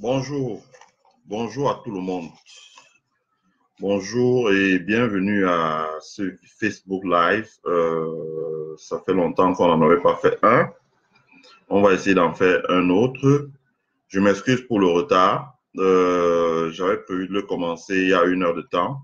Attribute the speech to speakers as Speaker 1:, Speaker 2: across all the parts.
Speaker 1: Bonjour, bonjour à tout le monde. Bonjour et bienvenue à ce Facebook Live. Ça fait longtemps qu'on n'en avait pas fait un. On va essayer d'en faire un autre. Je m'excuse pour le retard. J'avais prévu de le commencer il y a 1 heure de temps.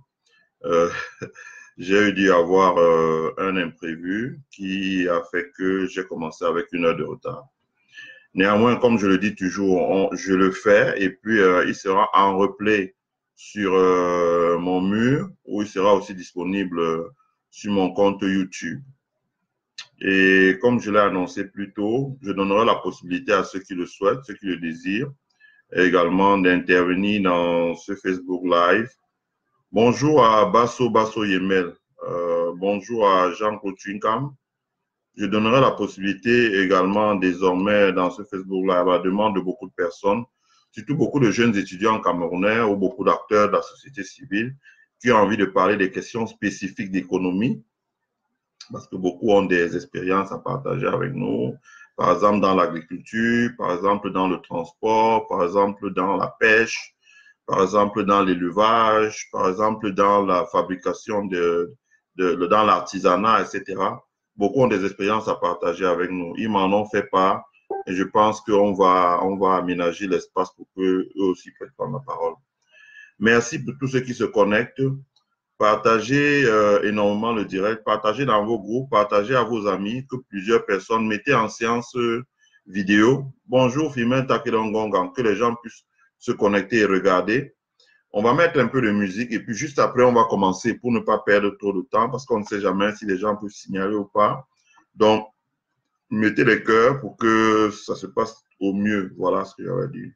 Speaker 1: J'ai dû avoir un imprévu qui a fait que j'ai commencé avec 1 heure de retard. Néanmoins, comme je le dis toujours, je le fais et puis il sera en replay sur mon mur ou il sera aussi disponible sur mon compte YouTube. Et comme je l'ai annoncé plus tôt, je donnerai la possibilité à ceux qui le souhaitent, ceux qui le désirent, également d'intervenir dans ce Facebook Live. Bonjour à Basso Yemel, bonjour à Jean-Claude Twinkam. Je donnerai la possibilité également désormais dans ce Facebook Live à la demande de beaucoup de personnes, surtout beaucoup de jeunes étudiants camerounais ou beaucoup d'acteurs de la société civile qui ont envie de parler des questions spécifiques d'économie, parce que beaucoup ont des expériences à partager avec nous, par exemple dans l'agriculture, par exemple dans le transport, par exemple dans la pêche, par exemple dans l'élevage, par exemple dans la fabrication dans l'artisanat, etc. Beaucoup ont des expériences à partager avec nous. Ils m'en ont fait part et je pense qu'on va aménager l'espace pour qu'eux aussi puissent prendre la parole. Merci pour tous ceux qui se connectent. Partagez énormément le direct, partagez dans vos groupes, partagez à vos amis, que plusieurs personnes mettez en séance vidéo. Bonjour, Fimen Takelongongan, que les gens puissent se connecter et regarder. On va mettre un peu de musique et puis juste après, on va commencer pour ne pas perdre trop de temps parce qu'on ne sait jamais si les gens peuvent signaler ou pas. Donc, mettez les cœurs pour que ça se passe au mieux. Voilà ce que j'avais dit.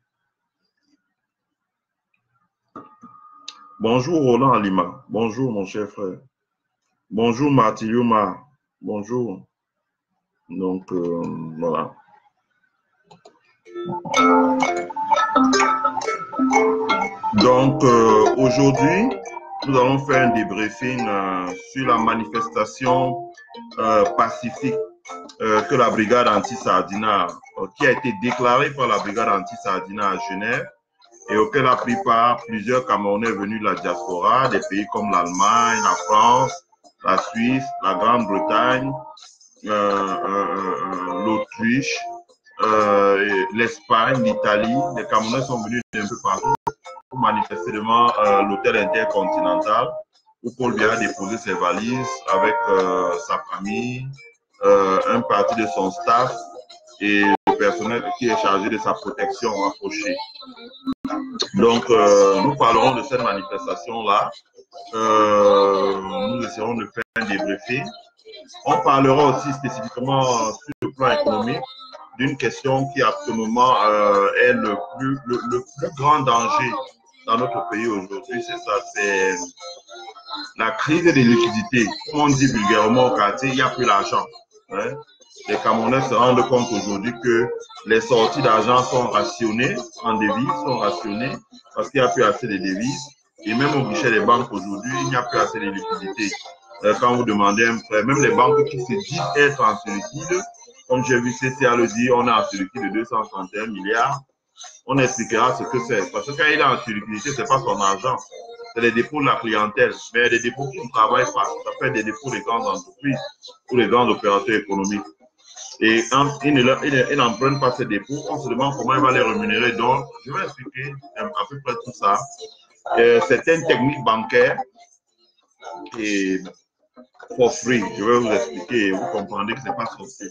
Speaker 1: Bonjour Roland Alima. Bonjour mon cher frère. Bonjour Martiliuma. Bonjour. Donc, voilà. Donc, aujourd'hui, nous allons faire un débriefing sur la manifestation pacifique que la brigade anti-Sardina, qui a été déclarée par la brigade anti-Sardina à Genève et auquel a pris part plusieurs Camerounais venus de la diaspora, des pays comme l'Allemagne, la France, la Suisse, la Grande-Bretagne, l'Autriche, l'Espagne, l'Italie. Les Camerounais sont venus d'un peu partout pour manifester devant l'hôtel intercontinental où Paul Biya a déposé ses valises avec sa famille, un parti de son staff et le personnel qui est chargé de sa protection rapprochée. Donc, nous parlerons de cette manifestation-là. Nous essaierons de faire un débriefing. On parlera aussi spécifiquement sur le plan économique d'une question qui actuellement est le plus grand danger dans notre pays aujourd'hui. C'est ça, c'est la crise des liquidités. Comme on dit vulgairement au quartier, il n'y a plus d'argent. Hein? Les Camerounais se rendent compte aujourd'hui que les sorties d'argent sont rationnées en devises, sont rationnées parce qu'il n'y a plus assez de devises. Et même au guichet des banques aujourd'hui, il n'y a plus assez de liquidités. Quand vous demandez un prêt, même les banques qui se disent être en surliquide, comme j'ai vu CCA le dire, on est en surliquide de 231 milliards. On expliquera ce que c'est. Parce que quand il est en surliquidité, ce n'est pas son argent. C'est les dépôts de la clientèle. Mais des dépôts qui ne travaillent pas. Ça fait des dépôts des grandes entreprises ou des grands opérateurs économiques. Et ils n'empruntent pas ces dépôts. On se demande comment il va les rémunérer. Donc, je vais expliquer à peu près tout ça. Certaines techniques bancaires et for free. Je vais vous expliquer et vous comprendrez que ce n'est pas sorcier.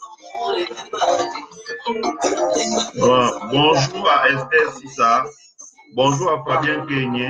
Speaker 1: Voilà. Bonjour à Esther Sissa. Bonjour à Fabien Kenyé.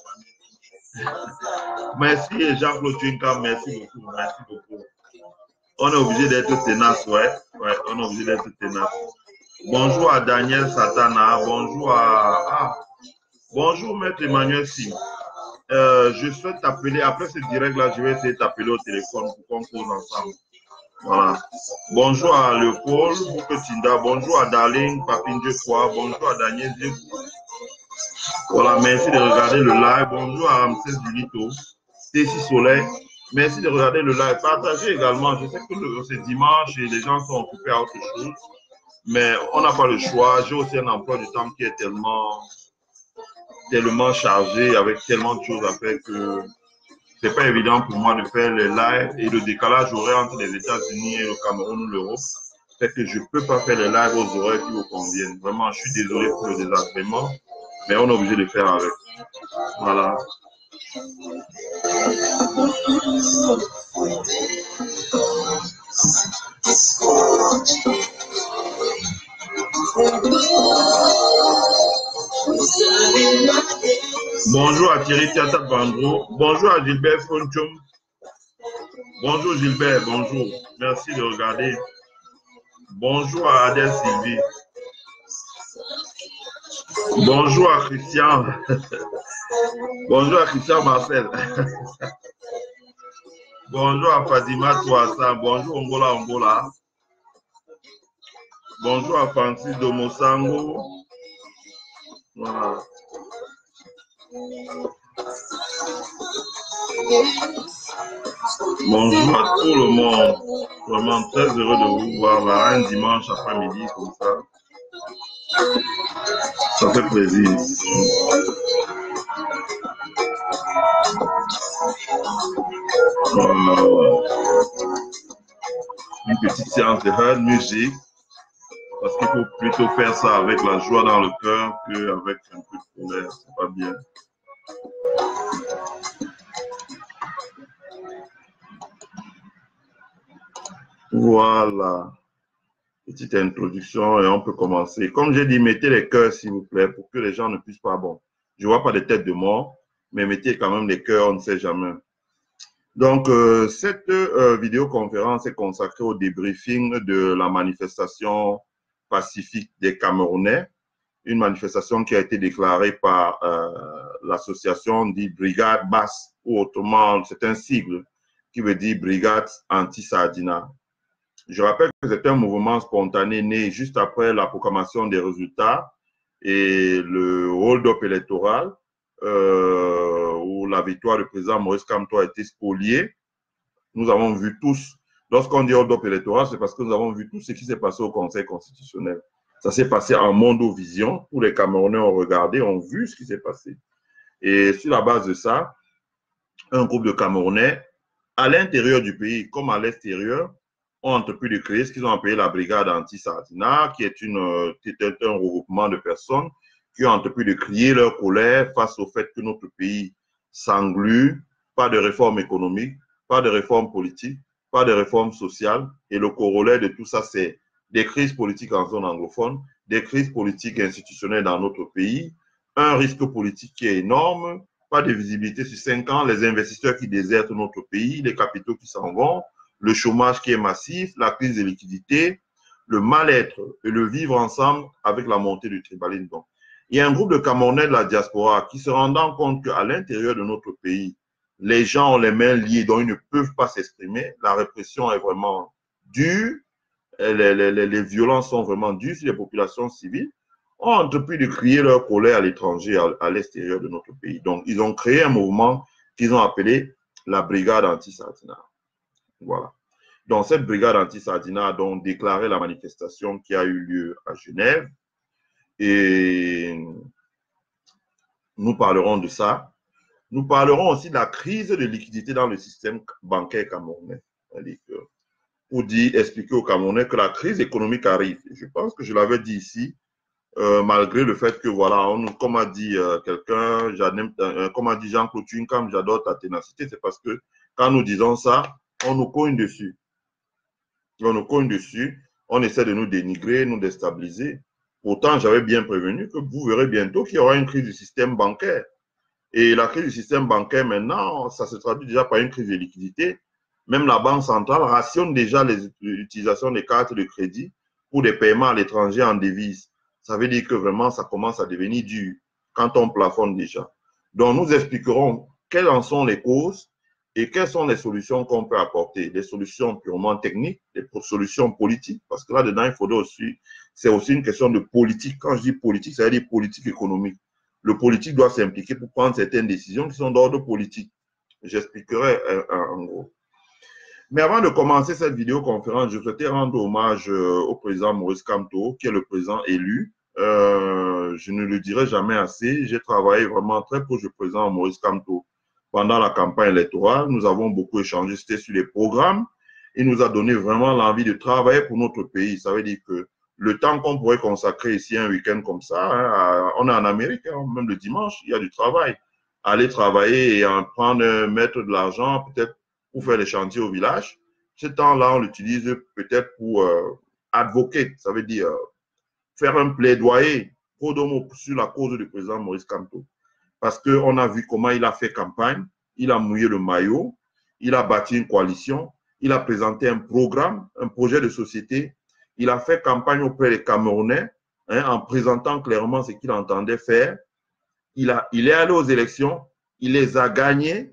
Speaker 1: Merci Jean-Claude Twinkam. Merci beaucoup. Merci beaucoup. On est obligé d'être tenace, ouais. On est obligé d'être tenace. Bonjour à Daniel Satana. Bonjour bonjour Maître Emmanuel Sim. Je souhaite t'appeler, après ce direct-là, je vais essayer de t'appeler au téléphone pour qu'on cause ensemble. Voilà. Bonjour à Léopold, Bouketinda. Bonjour à Darling, Papinje Kwa. Bonjour à Daniel Djekou. Voilà, merci de regarder le live. Bonjour à Ramsès Julito, Tessie Soleil. Merci de regarder le live. Partagez également. Je sais que c'est dimanche et les gens sont occupés à autre chose. Mais on n'a pas le choix. J'ai aussi un emploi du temps qui est tellement chargé, avec tellement de choses à faire que c'est pas évident pour moi de faire les lives, et le décalage horaire entre les États-Unis et le Cameroun ou l'Europe fait que je peux pas faire les lives aux horaires qui vous conviennent. Vraiment, je suis désolé pour le désagrément, mais on est obligé de faire avec. Voilà. Bonjour à Thierry Tiata Bandro. Bonjour à Gilbert Fonchum. Bonjour Gilbert, bonjour. Merci de regarder. Bonjour à Adèle Sylvie. Bonjour à Christian. Bonjour à Christian Marcel. Bonjour à Fadima Touassa. Bonjour Angola Angola. Bonjour à Francis Domosango. Voilà. Bonjour à tout le monde. Vraiment très heureux de vous voir un dimanche après-midi comme ça. Ça fait plaisir. Une petite séance de hard music. Parce qu'il faut plutôt faire ça avec la joie dans le cœur qu'avec un peu de colère. C'est pas bien. Voilà. Petite introduction et on peut commencer. Comme j'ai dit, mettez les cœurs s'il vous plaît pour que les gens ne puissent pas. Bon, je vois pas de tête de mort, mais mettez quand même les cœurs, on ne sait jamais. Donc, cette vidéoconférence est consacrée au débriefing de la manifestation pacifique des Camerounais, une manifestation qui a été déclarée par l'association dite Brigade Basse, ou autrement, c'est un sigle qui veut dire Brigade Anti-Sardina. Je rappelle que c'est un mouvement spontané né juste après la proclamation des résultats et le hold-up électoral où la victoire du président Maurice Kamto a été spoliée. Nous avons vu tous, lorsqu'on dit hold-up électoral, c'est parce que nous avons vu tout ce qui s'est passé au Conseil constitutionnel. Ça s'est passé en mondovision. Tous les Camerounais ont regardé, ont vu ce qui s'est passé. Et sur la base de ça, un groupe de Camerounais, à l'intérieur du pays comme à l'extérieur, ont entrepris de créer ce qu'ils ont appelé la brigade anti-Sardina, qui est un regroupement de personnes qui ont entrepris de crier leur colère face au fait que notre pays s'englue, pas de réforme économique, pas de réforme politique, pas de réforme sociale. Et le corollaire de tout ça, c'est des crises politiques en zone anglophone, des crises politiques institutionnelles dans notre pays, un risque politique qui est énorme, pas de visibilité sur 5 ans, les investisseurs qui désertent notre pays, les capitaux qui s'en vont, le chômage qui est massif, la crise de liquidité, le mal-être et le vivre ensemble avec la montée du tribalisme. Donc, il y a un groupe de Camerounais de la diaspora qui se rendant compte qu'à l'intérieur de notre pays, les gens ont les mains liées, donc ils ne peuvent pas s'exprimer. La répression est vraiment dure, les violences sont vraiment dures sur les populations civiles, ont entrepris de crier leur colère à l'étranger, à l'extérieur de notre pays. Donc, ils ont créé un mouvement qu'ils ont appelé la Brigade Anti-Sardina. Voilà. Donc, cette brigade anti-Sardina a donc déclaré la manifestation qui a eu lieu à Genève. Et nous parlerons de ça. Nous parlerons aussi de la crise de liquidité dans le système bancaire camerounais. Pour expliquer aux Camerounais que la crise économique arrive. Je pense que je l'avais dit ici, malgré le fait que, voilà, comme a dit quelqu'un, comme a dit Jean-Claude Tunkam, j'adore ta ténacité, c'est parce que quand nous disons ça, on nous cogne dessus. On nous cogne dessus, on essaie de nous dénigrer, nous déstabiliser. Pourtant, j'avais bien prévenu que vous verrez bientôt qu'il y aura une crise du système bancaire. Et la crise du système bancaire, maintenant, ça se traduit déjà par une crise de liquidité. Même la Banque centrale rationne déjà l'utilisation des cartes de crédit pour des paiements à l'étranger en devises. Ça veut dire que vraiment, ça commence à devenir dur quand on plafonne déjà. Donc, nous expliquerons quelles en sont les causes et quelles sont les solutions qu'on peut apporter. Des solutions purement techniques, des solutions politiques, parce que là-dedans, il faudrait aussi, c'est aussi une question de politique. Quand je dis politique, ça veut dire politique économique. Le politique doit s'impliquer pour prendre certaines décisions qui sont d'ordre politique. J'expliquerai en gros. Mais avant de commencer cette vidéoconférence, je souhaitais rendre hommage au président Maurice Kamto, qui est le président élu. Je ne le dirai jamais assez. J'ai travaillé vraiment très proche du président Maurice Kamto pendant la campagne électorale. Nous avons beaucoup échangé, c'était sur les programmes. Il nous a donné vraiment l'envie de travailler pour notre pays. Ça veut dire que le temps qu'on pourrait consacrer ici un week-end comme ça, hein, on est en Amérique, hein, même le dimanche, il y a du travail. Aller travailler et en prendre, mettre de l'argent, peut-être pour faire les chantiers au village. Ce temps-là, on l'utilise peut-être pour advoquer, ça veut dire faire un plaidoyer sur la cause du président Maurice Kamto. Parce qu'on a vu comment il a fait campagne, il a mouillé le maillot, il a bâti une coalition, il a présenté un programme, un projet de société, il a fait campagne auprès des Camerounais hein, en présentant clairement ce qu'il entendait faire. Il est allé aux élections, il les a gagnées.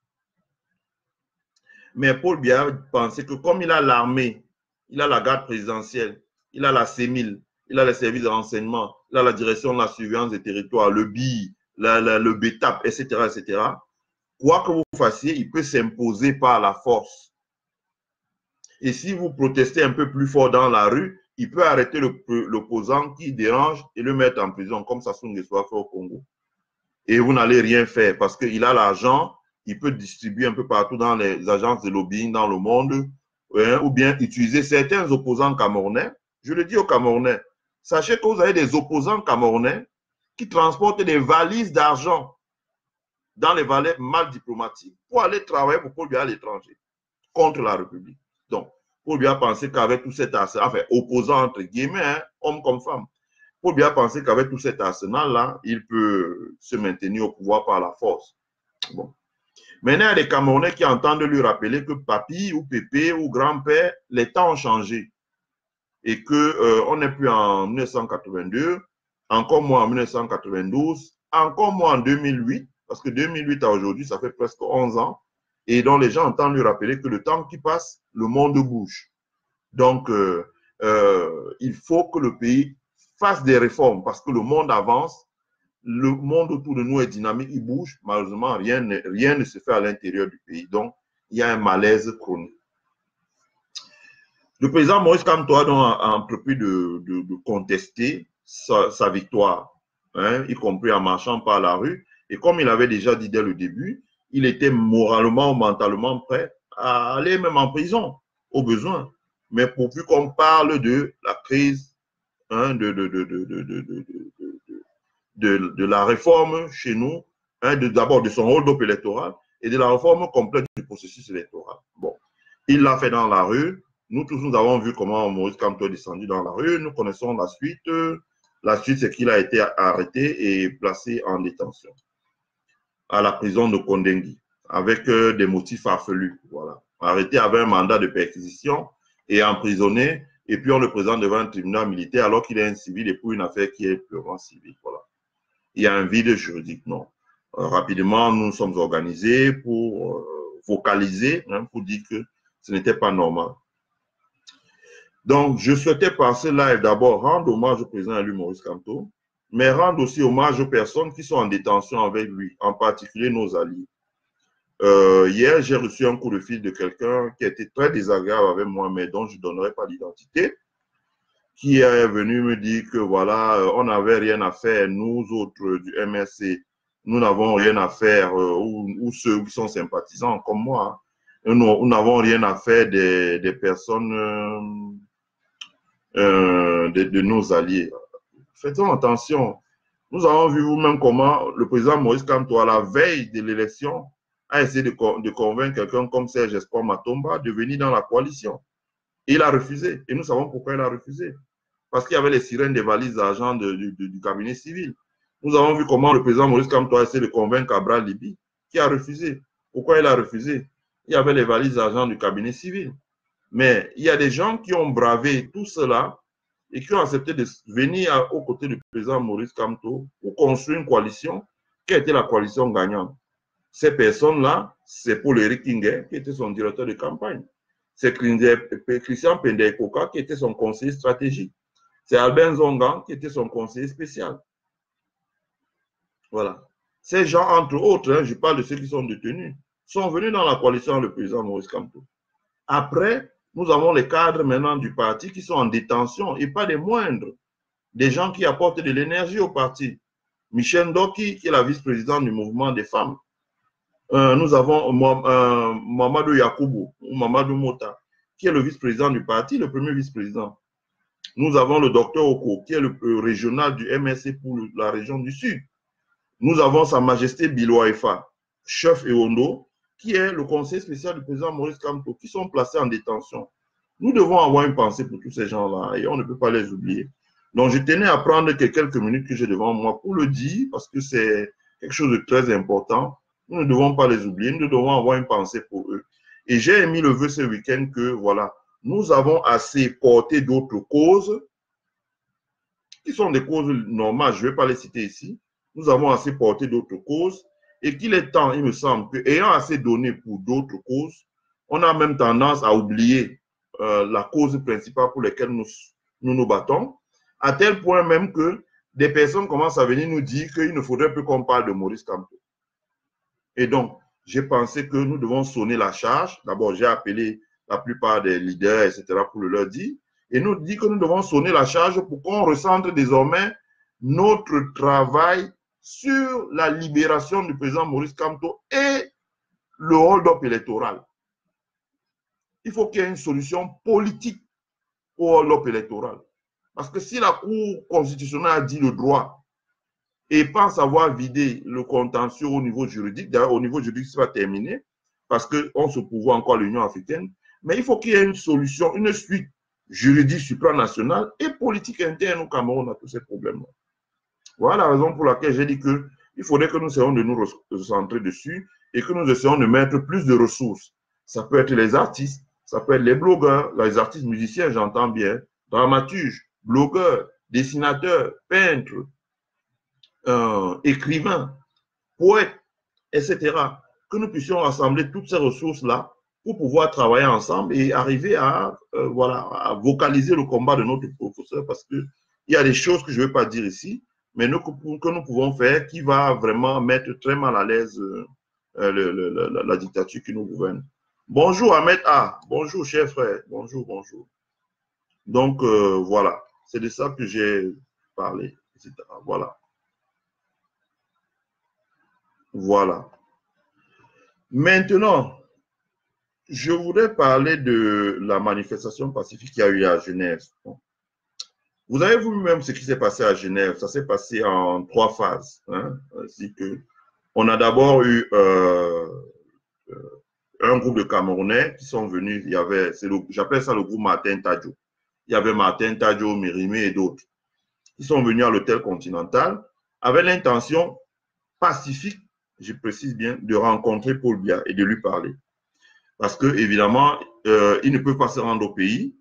Speaker 1: Mais Paul Biya pensait que comme il a l'armée, il a la garde présidentielle, il a la CEMIL, il a les services de renseignement, il a la direction de la surveillance des territoires, le BI, le BETAP, etc., etc., quoi que vous fassiez, il peut s'imposer par la force. Et si vous protestez un peu plus fort dans la rue, il peut arrêter l'opposant qui dérange et le mettre en prison, comme Sassou Nguesso a fait au Congo. Et vous n'allez rien faire parce qu'il a l'argent, il peut distribuer un peu partout dans les agences de lobbying dans le monde, hein, ou bien utiliser certains opposants camerounais. Je le dis aux Camerounais, sachez que vous avez des opposants camerounais qui transportent des valises d'argent dans les valets mal diplomatiques pour aller travailler pour Paul Biya à l'étranger contre la République. Donc, Paul Biya pensait qu'avec tout cet arsenal, enfin, opposant entre guillemets, hein, homme comme femme, Paul Biya pensait qu'avec tout cet arsenal-là, il peut se maintenir au pouvoir par la force. Bon. Maintenant, il y a des Camerounais qui entendent lui rappeler que papy ou pépé ou grand-père, les temps ont changé et qu'on n'est plus en 1982, encore moins en 1992, encore moins en 2008, parce que 2008 à aujourd'hui, ça fait presque 11 ans, et donc les gens entendent lui rappeler que le temps qui passe, le monde bouge. Donc, il faut que le pays fasse des réformes parce que le monde avance, le monde autour de nous est dynamique, il bouge. Malheureusement, rien ne se fait à l'intérieur du pays. Donc, il y a un malaise chronique. Le président Maurice Kamto a entrepris de contester sa victoire, hein, y compris en marchant par la rue. Et comme il avait déjà dit dès le début, il était moralement ou mentalement prêt à aller même en prison, au besoin. Mais pourvu qu'on parle de la crise, hein, de la réforme chez nous, hein, d'abord de son hold-up électoral et de la réforme complète du processus électoral. Bon, il l'a fait dans la rue. Nous tous, nous avons vu comment Maurice Kamto est descendu dans la rue. Nous connaissons la suite. La suite, c'est qu'il a été arrêté et placé en détention à la prison de Kondengui avec des motifs farfelus. Voilà. Arrêté avec un mandat de perquisition et emprisonné. Et puis on le présente devant un tribunal militaire alors qu'il est un civil et pour une affaire qui est purement civile. Voilà. Il y a un vide juridique, non. Rapidement, nous sommes organisés pour vocaliser, hein, pour dire que ce n'était pas normal. Donc, je souhaitais par ce live d'abord rendre hommage au président élu Maurice Kamto, mais rendre aussi hommage aux personnes qui sont en détention avec lui, en particulier nos alliés. Hier, j'ai reçu un coup de fil de quelqu'un qui a été très désagréable avec moi, mais dont je ne donnerai pas l'identité, qui est venu me dire que voilà, on n'avait rien à faire, nous autres du MRC, nous n'avons rien à faire, ou ceux qui sont sympathisants comme moi, nous n'avons rien à faire des personnes de nos alliés. Faisons attention. Nous avons vu vous-même comment le président Maurice Kamto, à la veille de l'élection, a essayé de convaincre quelqu'un comme Serge Espoir Matomba de venir dans la coalition. Et il a refusé. Et nous savons pourquoi il a refusé. Parce qu'il y avait les sirènes des valises d'argent du cabinet civil. Nous avons vu comment le président Maurice Kamto a essayé de convaincre Abra Libi, qui a refusé. Pourquoi il a refusé? Il y avait les valises d'argent du cabinet civil. Mais il y a des gens qui ont bravé tout cela et qui ont accepté de venir aux côtés du président Maurice Kamto pour construire une coalition qui a été la coalition gagnante. Ces personnes-là, c'est Paul-Éric Kinguet, qui était son directeur de campagne. C'est Christian Pendey-Koka, qui était son conseiller stratégique. C'est Albin Zongan, qui était son conseiller spécial. Voilà. Ces gens, entre autres, hein, je parle de ceux qui sont détenus, sont venus dans la coalition avec le président Maurice Kamto. Après, nous avons les cadres maintenant du parti qui sont en détention, et pas des moindres, des gens qui apportent de l'énergie au parti. Michel Ndoki, qui est la vice-présidente du mouvement des femmes. Nous avons Mamadou Yakoubou, ou Mamadou Mota, qui est le vice-président du parti, le premier vice-président. Nous avons le docteur Oko, qui est le régional du MSC pour la région du Sud. Nous avons Sa Majesté Biloaïfa, chef Eondo, qui est le conseiller spécial du président Maurice Kamto, qui sont placés en détention. Nous devons avoir une pensée pour tous ces gens-là et on ne peut pas les oublier. Donc, je tenais à prendre quelques minutes que j'ai devant moi pour le dire, parce que c'est quelque chose de très important. Nous ne devons pas les oublier, nous devons avoir une pensée pour eux. Et j'ai émis le vœu ce week-end que, voilà, nous avons assez porté d'autres causes, qui sont des causes normales, je ne vais pas les citer ici. Nous avons assez porté d'autres causes et qu'il est temps, il me semble, qu'ayant assez donné pour d'autres causes, on a même tendance à oublier la cause principale pour laquelle nous nous battons, à tel point même que des personnes commencent à venir nous dire qu'il ne faudrait plus qu'on parle de Maurice Kamto. Et donc, j'ai pensé que nous devons sonner la charge. D'abord, j'ai appelé la plupart des leaders, etc., pour le leur dire. Et nous dit que nous devons sonner la charge pour qu'on recentre désormais notre travail sur la libération du président Maurice Kamto et le hold-up électoral. Il faut qu'il y ait une solution politique au hold-up électoral. Parce que si la Cour constitutionnelle a dit le droit et pense avoir vidé le contentieux au niveau juridique, d'ailleurs au niveau juridique, c'est pas terminé, parce qu'on se pourvoit encore à l'Union africaine, mais il faut qu'il y ait une solution, une suite juridique supranationale et politique interne au Cameroun à tous ces problèmes-là. Voilà la raison pour laquelle j'ai dit qu'il faudrait que nous essayions de nous recentrer dessus et que nous essayons de mettre plus de ressources. Ça peut être les artistes, ça peut être les blogueurs, les artistes musiciens, j'entends bien, dramaturges, blogueurs, dessinateurs, peintres, écrivains, poètes, etc. Que nous puissions rassembler toutes ces ressources-là pour pouvoir travailler ensemble et arriver à, voilà, à vocaliser le combat de notre professeur, parce qu'il y a des choses que je ne vais pas dire ici, mais que nous pouvons faire qui va vraiment mettre très mal à l'aise la dictature qui nous gouverne. Bonjour Ahmed A. Bonjour cher frère. Bonjour, bonjour. Donc voilà, c'est de ça que j'ai parlé, etc. Voilà. Voilà. Maintenant, je voudrais parler de la manifestation pacifique qui a eu à Genève. Vous avez vu même ce qui s'est passé à Genève. Ça s'est passé en 3 phases. Hein, ainsi que on a d'abord eu un groupe de Camerounais qui sont venus. Il y avait, j'appelle ça le groupe Martin Tadjo. Il y avait Martin Tadjo, Mérimé et d'autres. Ils sont venus à l'hôtel Continental avec l'intention pacifique, je précise bien, de rencontrer Paul Biya et de lui parler. Parce que, évidemment, ils ne peuvent pas se rendre au pays.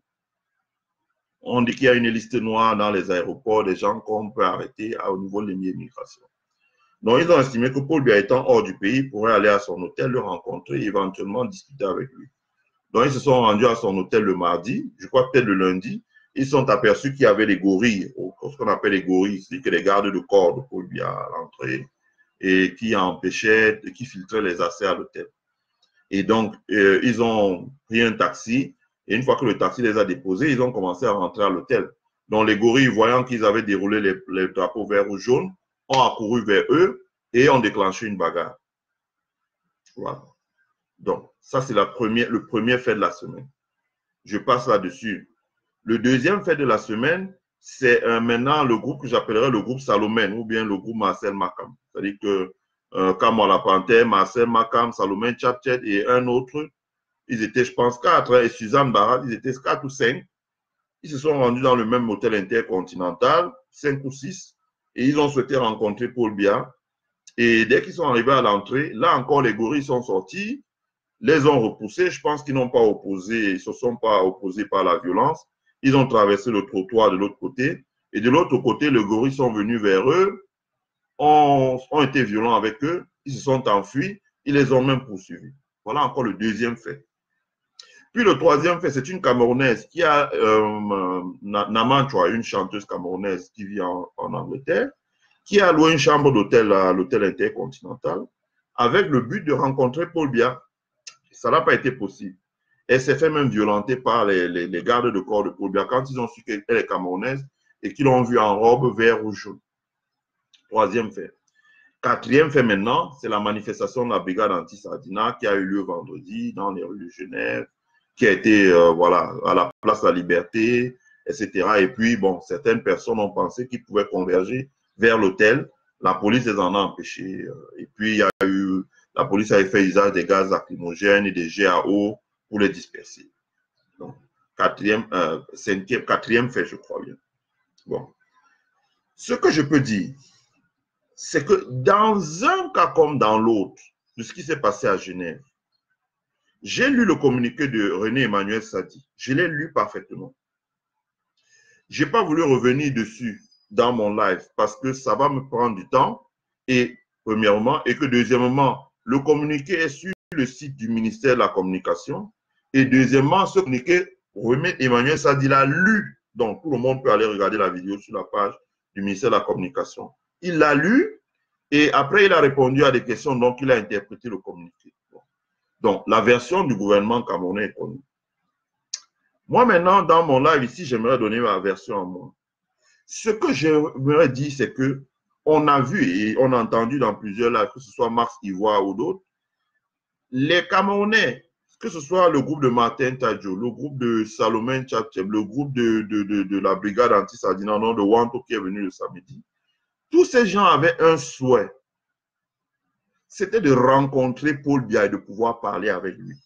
Speaker 1: On dit qu'il y a une liste noire dans les aéroports des gens qu'on peut arrêter au niveau de l'immigration. Donc, ils ont estimé que Paul Biya étant hors du pays pourrait aller à son hôtel, le rencontrer et éventuellement discuter avec lui. Donc, ils se sont rendus à son hôtel le mardi, je crois peut-être le lundi. Ils sont aperçus qu'il y avait des gorilles, ce qu'on appelle les gorilles, c'est-à-dire que les gardes de corps de Paul Biya à l'entrée et qui empêchaient, qui filtraient les accès à l'hôtel. Et donc, ils ont pris un taxi. Et une fois que le taxi les a déposés, ils ont commencé à rentrer à l'hôtel. Donc, les gorilles, voyant qu'ils avaient déroulé les drapeaux verts ou jaunes, ont accouru vers eux et ont déclenché une bagarre. Voilà. Donc, ça, c'est le premier fait de la semaine. Je passe là-dessus. Le deuxième fait de la semaine, c'est maintenant le groupe que j'appellerais le groupe Salomène ou bien le groupe Marcel Makam. C'est-à-dire que Kamwa La Panthère, Marcel Makam, Salomène Tchatchet et un autre, ils étaient, je pense, 4, et Suzanne Barat, ils étaient 4 ou 5. Ils se sont rendus dans le même hôtel intercontinental, 5 ou 6, et ils ont souhaité rencontrer Paul Biya. Et dès qu'ils sont arrivés à l'entrée, là encore, les gorilles sont sortis, les ont repoussés. Je pense qu'ils n'ont pas opposé, ils ne se sont pas opposés par la violence. Ils ont traversé le trottoir de l'autre côté. Et de l'autre côté, les gorilles sont venus vers eux, ont été violents avec eux, ils se sont enfuis, ils les ont même poursuivis. Voilà encore le deuxième fait. Puis le troisième fait, c'est une Camerounaise qui a, Namanchwa, une chanteuse camerounaise qui vit en Angleterre, qui a loué une chambre d'hôtel à l'hôtel intercontinental avec le but de rencontrer Paul Biya. Ça n'a pas été possible. Elle s'est fait même violenter par les gardes de corps de Paul Biya quand ils ont su qu'elle est camerounaise et qu'ils l'ont vue en robe vert ou jaune. Troisième fait. Quatrième fait maintenant, c'est la manifestation de la brigade anti-Sardina qui a eu lieu vendredi dans les rues de Genève, qui a été voilà, à la place de la Liberté, etc. Et puis, bon, certaines personnes ont pensé qu'ils pouvaient converger vers l'hôtel. La police les en a empêchés. Et puis, il y a eu, la police a fait usage des gaz lacrymogènes et des GAO pour les disperser. Donc, quatrième fait, je crois bien. Bon. Ce que je peux dire, c'est que dans un cas comme dans l'autre, de ce qui s'est passé à Genève, j'ai lu le communiqué de René-Emmanuel Sadi. Je l'ai lu parfaitement. Je n'ai pas voulu revenir dessus dans mon live parce que ça va me prendre du temps, et premièrement, et que deuxièmement, le communiqué est sur le site du ministère de la Communication, et deuxièmement, ce communiqué, René-Emmanuel Sadi l'a lu, donc tout le monde peut aller regarder la vidéo sur la page du ministère de la Communication. Il l'a lu et après il a répondu à des questions, donc il a interprété le communiqué. Donc la version du gouvernement camerounais est connue. Moi maintenant, dans mon live ici, j'aimerais donner ma version à moi. Ce que j'aimerais dire, c'est que on a vu et on a entendu dans plusieurs lives, que ce soit Max Ivoire ou d'autres, les Camerounais, que ce soit le groupe de Martin Tadjo, le groupe de Salomon Tchatcheb, le groupe de la brigade anti-Sardina, non, de Wanto qui est venu le samedi, tous ces gens avaient un souhait. C'était de rencontrer Paul Biya et de pouvoir parler avec lui.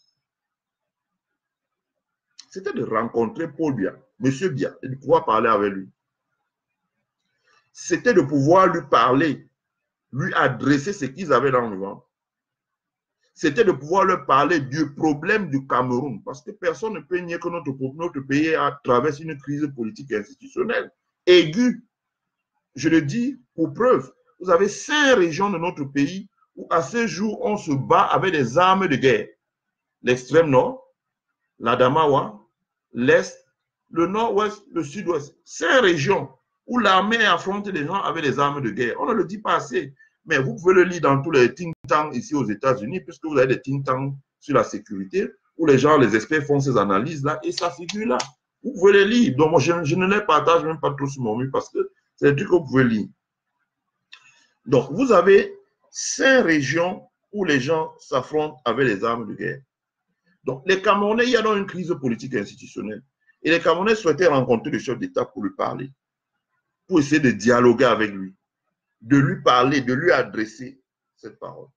Speaker 1: C'était de rencontrer Paul Biya, Monsieur Biya, et de pouvoir parler avec lui. C'était de pouvoir lui parler, lui adresser ce qu'ils avaient dans le ventre. C'était de pouvoir leur parler du problème du Cameroun, parce que personne ne peut nier que notre pays traverse une crise politique et institutionnelle aiguë. Je le dis pour preuve. Vous avez 5 régions de notre pays où à ce jour, on se bat avec des armes de guerre. L'extrême nord, l'Adamawa, l'Est, le nord-ouest, le sud-ouest. 5 régions où l'armée affronte les gens avec des armes de guerre. On ne le dit pas assez, mais vous pouvez le lire dans tous les think tanks ici aux États-Unis, puisque vous avez des think tanks sur la sécurité, où les gens, les experts font ces analyses-là, et ça figure là. Vous pouvez les lire. Donc, moi, je ne les partage même pas trop sur mon mur, parce que c'est des trucs que vous pouvez lire. Donc, vous avez 5 régions où les gens s'affrontent avec les armes de guerre. Donc, les Camerounais, il y a donc une crise politique institutionnelle. Et les Camerounais souhaitaient rencontrer le chef d'État pour lui parler, pour essayer de dialoguer avec lui, de lui parler, de lui adresser cette parole.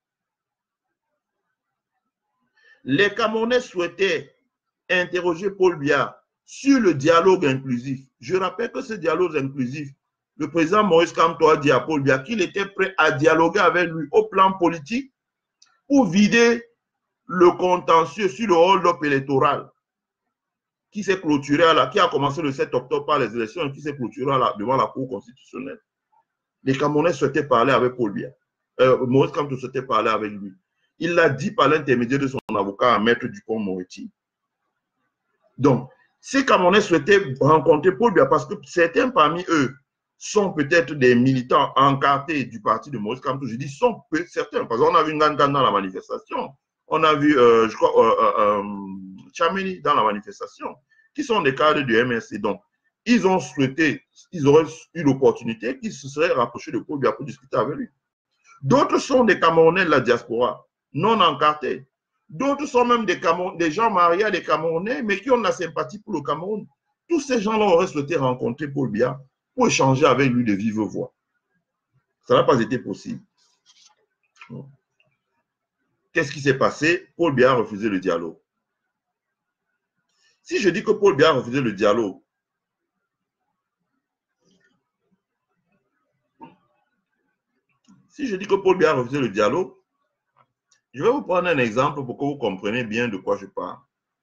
Speaker 1: Les Camerounais souhaitaient interroger Paul Biya sur le dialogue inclusif. Je rappelle que ce dialogue inclusif, le président Maurice Kamto a dit à Paul Biya qu'il était prêt à dialoguer avec lui au plan politique pour vider le contentieux sur le hold-up électoral qui s'est clôturé, qui a commencé le 7 octobre par les élections et qui s'est clôturé devant la Cour constitutionnelle. Les Camerounais souhaitaient parler avec Paul Biya. Maurice Kamto souhaitait parler avec lui. Il l'a dit par l'intermédiaire de son avocat, Maître Dupont-Moretti. Donc, ces Camerounais souhaitaient rencontrer Paul Biya parce que certains parmi eux sont peut-être des militants encartés du parti de Maurice Kamto. Je dis sont certains, parce qu'on a vu Ngangan dans la manifestation, on a vu, je crois, Chamini dans la manifestation, qui sont des cadres du MRC. Donc, ils ont souhaité, ils auraient eu l'opportunité qu'ils se seraient rapprochés de Paul Biya pour discuter avec lui. D'autres sont des Camerounais de la diaspora, non encartés. D'autres sont même des gens mariés à des Camerounais, mais qui ont de la sympathie pour le Cameroun. Tous ces gens-là auraient souhaité rencontrer Paul Biya pour échanger avec lui de vive voix. Ça n'a pas été possible. Qu'est-ce qui s'est passé? Paul Biya a refusé le dialogue. Si je dis que Paul Biya a refusé le dialogue, je vais vous prendre un exemple pour que vous compreniez bien de quoi je parle.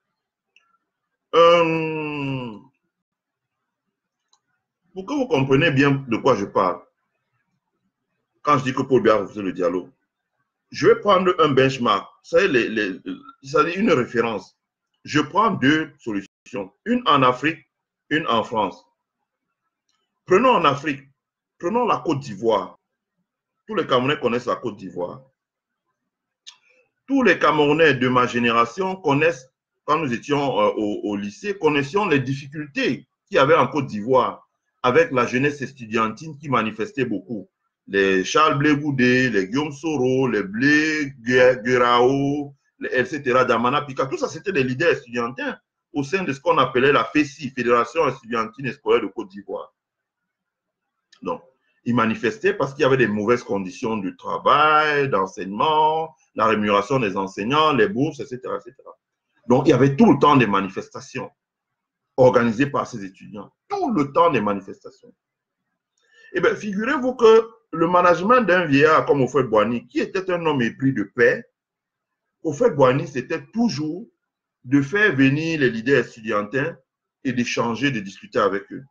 Speaker 1: Pour que vous compreniez bien de quoi je parle, quand je dis que Paul Biya a refusé le dialogue, je vais prendre un benchmark, ça c'est une référence. Je prends 2 solutions, une en Afrique, une en France. Prenons en Afrique, prenons la Côte d'Ivoire. Tous les Camerounais connaissent la Côte d'Ivoire. Tous les Camerounais de ma génération connaissent quand nous étions au lycée, connaissions les difficultés qu'il y avait en Côte d'Ivoire avec la jeunesse estudiantine qui manifestait beaucoup. Les Charles Blé Goudé, les Guillaume Soro, les Blé Guerao, etc., Damana Pika, tout ça, c'était des leaders estudiantins au sein de ce qu'on appelait la FESI, Fédération estudiantine et scolaire de Côte d'Ivoire. Donc, ils manifestaient parce qu'il y avait des mauvaises conditions de travail, d'enseignement, la rémunération des enseignants, les bourses, etc., etc. Donc, il y avait tout le temps des manifestations organisées par ces étudiants. Tout le temps des manifestations. Eh bien, figurez-vous que le management d'un vieillard comme Houphouët-Boigny, qui était un homme épris de paix, Houphouët-Boigny, c'était toujours de faire venir les leaders estudiantins et d'échanger, de discuter avec eux.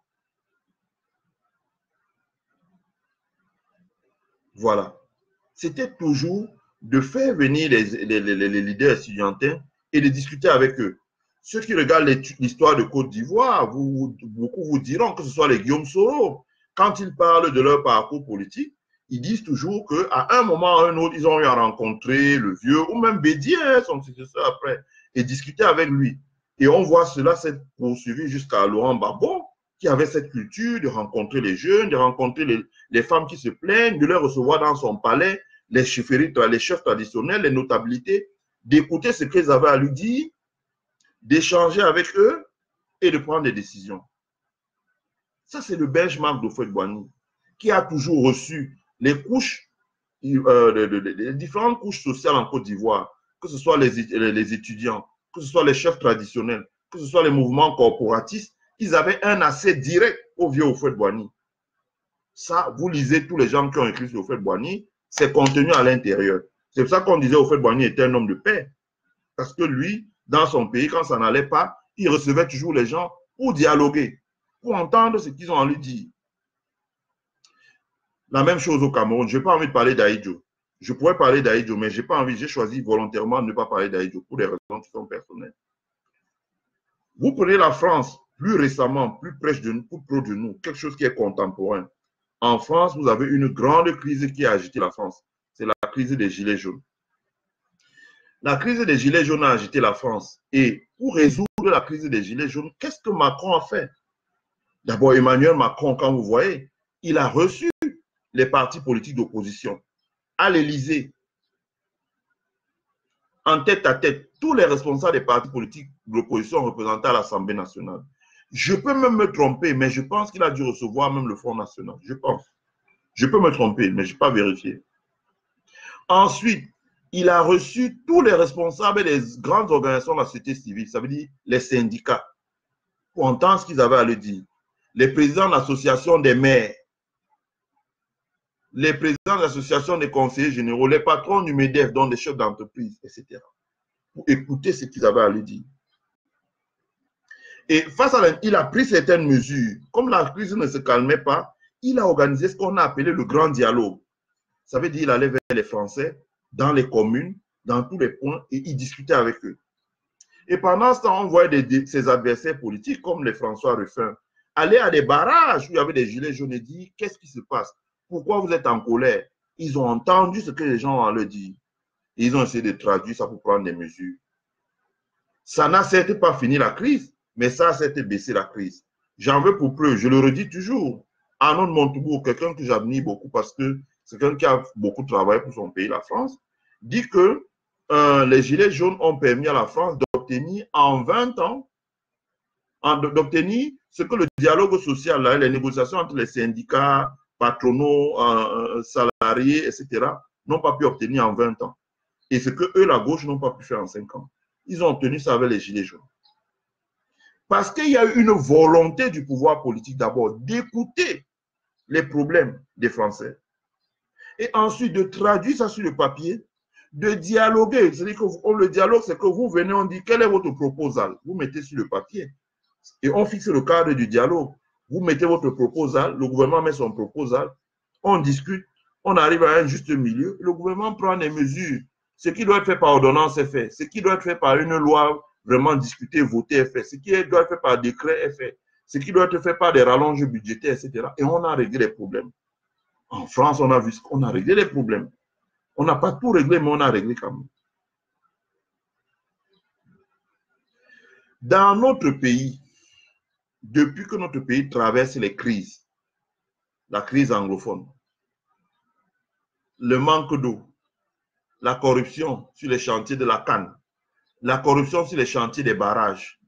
Speaker 1: Voilà. C'était toujours de faire venir les leaders estudiantins et de discuter avec eux. Ceux qui regardent l'histoire de Côte d'Ivoire, beaucoup vous diront que ce soit les Guillaume Soro. Quand ils parlent de leur parcours politique, ils disent toujours qu'à un moment ou à un autre, ils ont eu à rencontrer le vieux, ou même Bédier, son successeur après, et discuter avec lui. Et on voit cela s'être poursuivi jusqu'à Laurent Gbagbo, qui avait cette culture de rencontrer les jeunes, de rencontrer les femmes qui se plaignent, de les recevoir dans son palais, les chefferies, les chefs traditionnels, les notabilités, d'écouter ce qu'ils avaient à lui dire, d'échanger avec eux et de prendre des décisions. Ça, c'est le benchmark d'Houphouët-Boigny, qui a toujours reçu les couches, les différentes couches sociales en Côte d'Ivoire, que ce soit les étudiants, que ce soit les chefs traditionnels, que ce soit les mouvements corporatistes, ils avaient un accès direct au vieux Houphouët-Boigny. Ça, vous lisez tous les gens qui ont écrit sur Houphouët-Boigny, c'est contenu à l'intérieur. C'est pour ça qu'on disait Houphouët-Boigny était un homme de paix. Parce que lui, dans son pays, quand ça n'allait pas, il recevait toujours les gens pour dialoguer, pour entendre ce qu'ils ont à lui dire. La même chose au Cameroun. Je n'ai pas envie de parler d'Aïdjo. Je pourrais parler d'Aïdjo, mais je n'ai pas envie. J'ai choisi volontairement de ne pas parler d'Aïdjo pour des raisons qui sont personnelles. Vous prenez la France, plus récemment, plus proche de nous, plus proche de nous, quelque chose qui est contemporain. En France, vous avez une grande crise qui a agité la France. C'est la crise des Gilets jaunes. La crise des Gilets jaunes a agité la France. Et pour résoudre la crise des Gilets jaunes, qu'est-ce que Macron a fait? D'abord, Emmanuel Macron, quand vous voyez, il a reçu les partis politiques d'opposition à l'Élysée, en tête à tête, tous les responsables des partis politiques d'opposition représentés à l'Assemblée nationale. Je peux même me tromper, mais je pense qu'il a dû recevoir même le Front national. Je pense. Je peux me tromper, mais je n'ai pas vérifié. Ensuite, il a reçu tous les responsables des grandes organisations de la société civile, ça veut dire les syndicats, pour entendre ce qu'ils avaient à le dire. Les présidents de l'association des maires, les présidents de l'association des conseillers généraux, les patrons du MEDEF, dont des chefs d'entreprise, etc. Pour écouter ce qu'ils avaient à lui dire. Et face à il a pris certaines mesures. Comme la crise ne se calmait pas, il a organisé ce qu'on a appelé le grand dialogue. Ça veut dire qu'il allait vers les Français, dans les communes, dans tous les points, et il discutait avec eux. Et pendant ce temps, on voyait ses adversaires politiques, comme les François Ruffin, aller à des barrages où il y avait des gilets jaunes et dire « Qu'est-ce qui se passe? Pourquoi vous êtes en colère ?» Ils ont entendu ce que les gens ont à leur dire. Et ils ont essayé de traduire ça pour prendre des mesures. Ça n'a certes pas fini la crise, mais ça a certes baissé la crise. J'en veux pour preuve, je le redis toujours. Arnaud de Montebourg, quelqu'un que j'admire beaucoup parce que c'est quelqu'un qui a beaucoup travaillé pour son pays, la France, dit que les gilets jaunes ont permis à la France d'obtenir en 20 ans, d'obtenir ce que le dialogue social, là, les négociations entre les syndicats, patronaux, salariés, etc., n'ont pas pu obtenir en 20 ans. Et ce que eux, la gauche, n'ont pas pu faire en 5 ans. Ils ont obtenu ça avec les gilets jaunes. Parce qu'il y a eu une volonté du pouvoir politique d'abord d'écouter les problèmes des Français. Et ensuite de traduire ça sur le papier, de dialoguer. C'est-à-dire que le dialogue, c'est que vous venez, on dit quel est votre proposal. Vous mettez sur le papier. Et on fixe le cadre du dialogue. Vous mettez votre proposal, le gouvernement met son proposal, on discute, on arrive à un juste milieu, le gouvernement prend des mesures. Ce qui doit être fait par ordonnance est fait. Ce qui doit être fait par une loi vraiment discutée, votée est fait. Ce qui doit être fait par décret est fait. Ce qui doit être fait par des rallonges budgétaires, etc. Et on a réglé les problèmes. En France, on a vu qu'on a réglé les problèmes. On n'a pas tout réglé, mais on a réglé quand même. Dans notre pays, depuis que notre pays traverse les crises, la crise anglophone, le manque d'eau, la corruption sur les chantiers de la canne, la corruption sur les chantiers des barrages,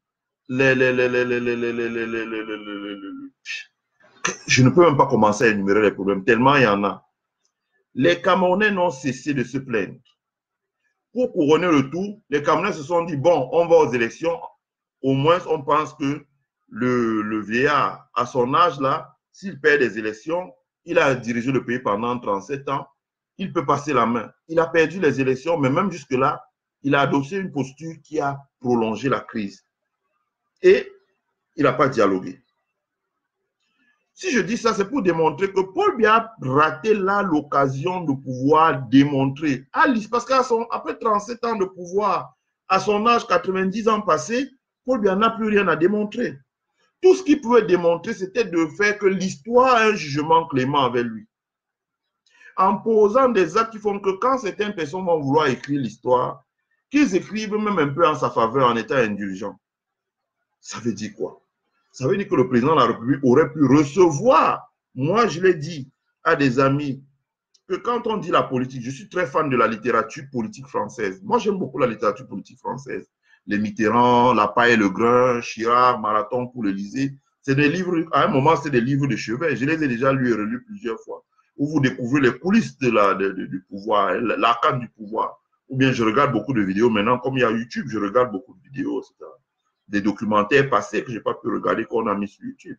Speaker 1: je ne peux même pas commencer à énumérer les problèmes, tellement il y en a. Les Camerounais n'ont cessé de se plaindre. Pour couronner le tout, les Camerounais se sont dit, bon, on va aux élections, au moins on pense que le vieillard, à son âge là, s'il perd des élections, il a dirigé le pays pendant 37 ans, il peut passer la main. Il a perdu les élections, mais même jusque-là, il a adossé une posture qui a prolongé la crise. Et il n'a pas dialogué. Si je dis ça, c'est pour démontrer que Paul Biya a raté là l'occasion de pouvoir démontrer, parce qu'après 37 ans de pouvoir, à son âge, 90 ans passés, Paul Biya n'a plus rien à démontrer. Tout ce qu'il pouvait démontrer, c'était de faire que l'histoire a un jugement clément avec lui. En posant des actes qui font que quand certaines personnes vont vouloir écrire l'histoire, qu'ils écrivent même un peu en sa faveur en étant indulgents. Ça veut dire quoi? Ça veut dire que le président de la République aurait pu recevoir, moi je l'ai dit à des amis, que quand on dit la politique, je suis très fan de la littérature politique française. Moi j'aime beaucoup la littérature politique française. Les Mitterrand, La Paille et le Grain, Chirac, Marathon pour l'Élysée. C'est des livres, à un moment c'est des livres de chevet. Je les ai déjà lus et relus plusieurs fois. Où vous découvrez les coulisses du pouvoir, l'arcane du pouvoir. Ou bien je regarde beaucoup de vidéos maintenant, comme il y a YouTube, je regarde beaucoup de vidéos, etc. Des documentaires passés que je n'ai pas pu regarder qu'on a mis sur YouTube.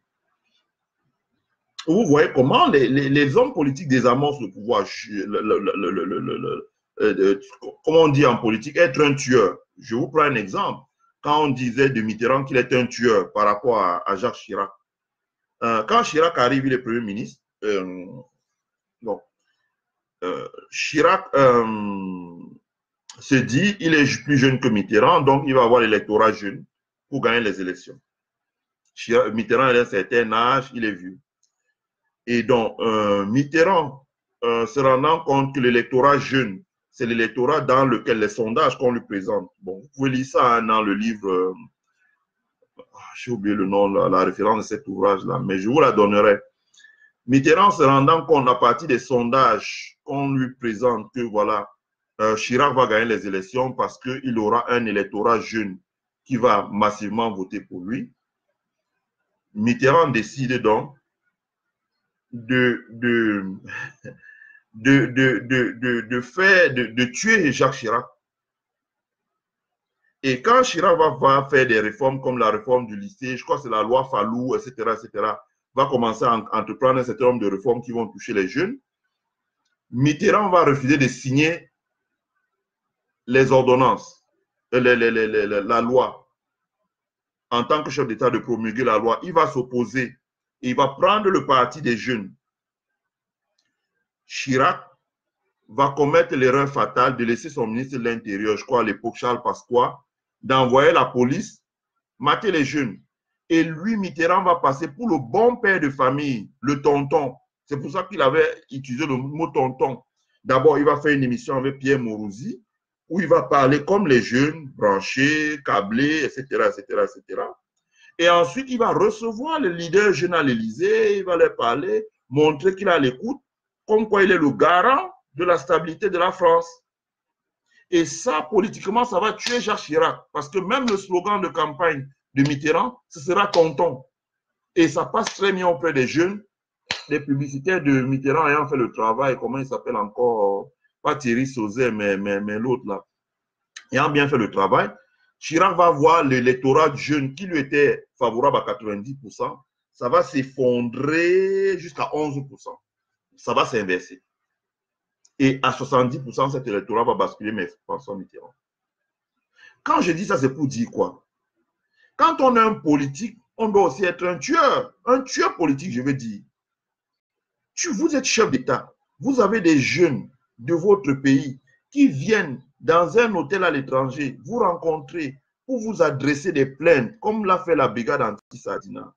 Speaker 1: Vous voyez comment les hommes politiques désamorcent le pouvoir. Comment on dit en politique, être un tueur. Je vous prends un exemple. Quand on disait de Mitterrand qu'il est un tueur par rapport à Jacques Chirac. Quand Chirac arrive, il est Premier ministre. Chirac se dit, il est plus jeune que Mitterrand, donc il va avoir l'électorat jeune pour gagner les élections. Mitterrand a un certain âge, il est vieux. Et donc, Mitterrand, se rendant compte que l'électorat jeune, c'est l'électorat dans lequel les sondages qu'on lui présente. Bon, vous pouvez lire ça hein, dans le livre, j'ai oublié le nom, la référence de cet ouvrage-là, mais je vous la donnerai. Mitterrand se rendant compte à partir des sondages qu'on lui présente que voilà, Chirac va gagner les élections parce qu'il aura un électorat jeune qui va massivement voter pour lui. Mitterrand décide donc de tuer Jacques Chirac. Et quand Chirac va faire des réformes comme la réforme du lycée, je crois que c'est la loi Fallou, etc., va commencer à entreprendre un certain nombre de réformes qui vont toucher les jeunes, Mitterrand va refuser de signer les ordonnances, la loi. En tant que chef d'État, de promulguer la loi, il va s'opposer. Il va prendre le parti des jeunes. Chirac va commettre l'erreur fatale de laisser son ministre de l'Intérieur, je crois à l'époque Charles Pasqua, d'envoyer la police mater les jeunes. Et lui, Mitterrand va passer pour le bon père de famille, le tonton. C'est pour ça qu'il avait utilisé le mot tonton. D'abord, il va faire une émission avec Pierre Morosi, où il va parler comme les jeunes, branchés, câblés, etc., etc., etc. Et ensuite, il va recevoir les leaders jeunes à l'Élysée, il va leur parler, montrer qu'il a l'écoute, comme quoi il est le garant de la stabilité de la France. Et ça, politiquement, ça va tuer Jacques Chirac. Parce que même le slogan de campagne de Mitterrand, ce sera tonton. Et ça passe très bien auprès des jeunes. Les publicitaires de Mitterrand ayant fait le travail, comment il s'appelle encore, pas Thierry Sauzet, mais l'autre là, ayant bien fait le travail, Chirac va voir l'électorat jeune qui lui était favorable à 90%, ça va s'effondrer jusqu'à 11%. Ça va s'inverser. Et à 70%, cet électorat va basculer, mais François Mitterrand. Quand je dis ça, c'est pour dire quoi? Quand on est un politique, on doit aussi être un tueur politique, je veux dire. Vous êtes chef d'État, vous avez des jeunes de votre pays qui viennent dans un hôtel à l'étranger, vous rencontrer pour vous adresser des plaintes, comme l'a fait la brigade anti-Sadina.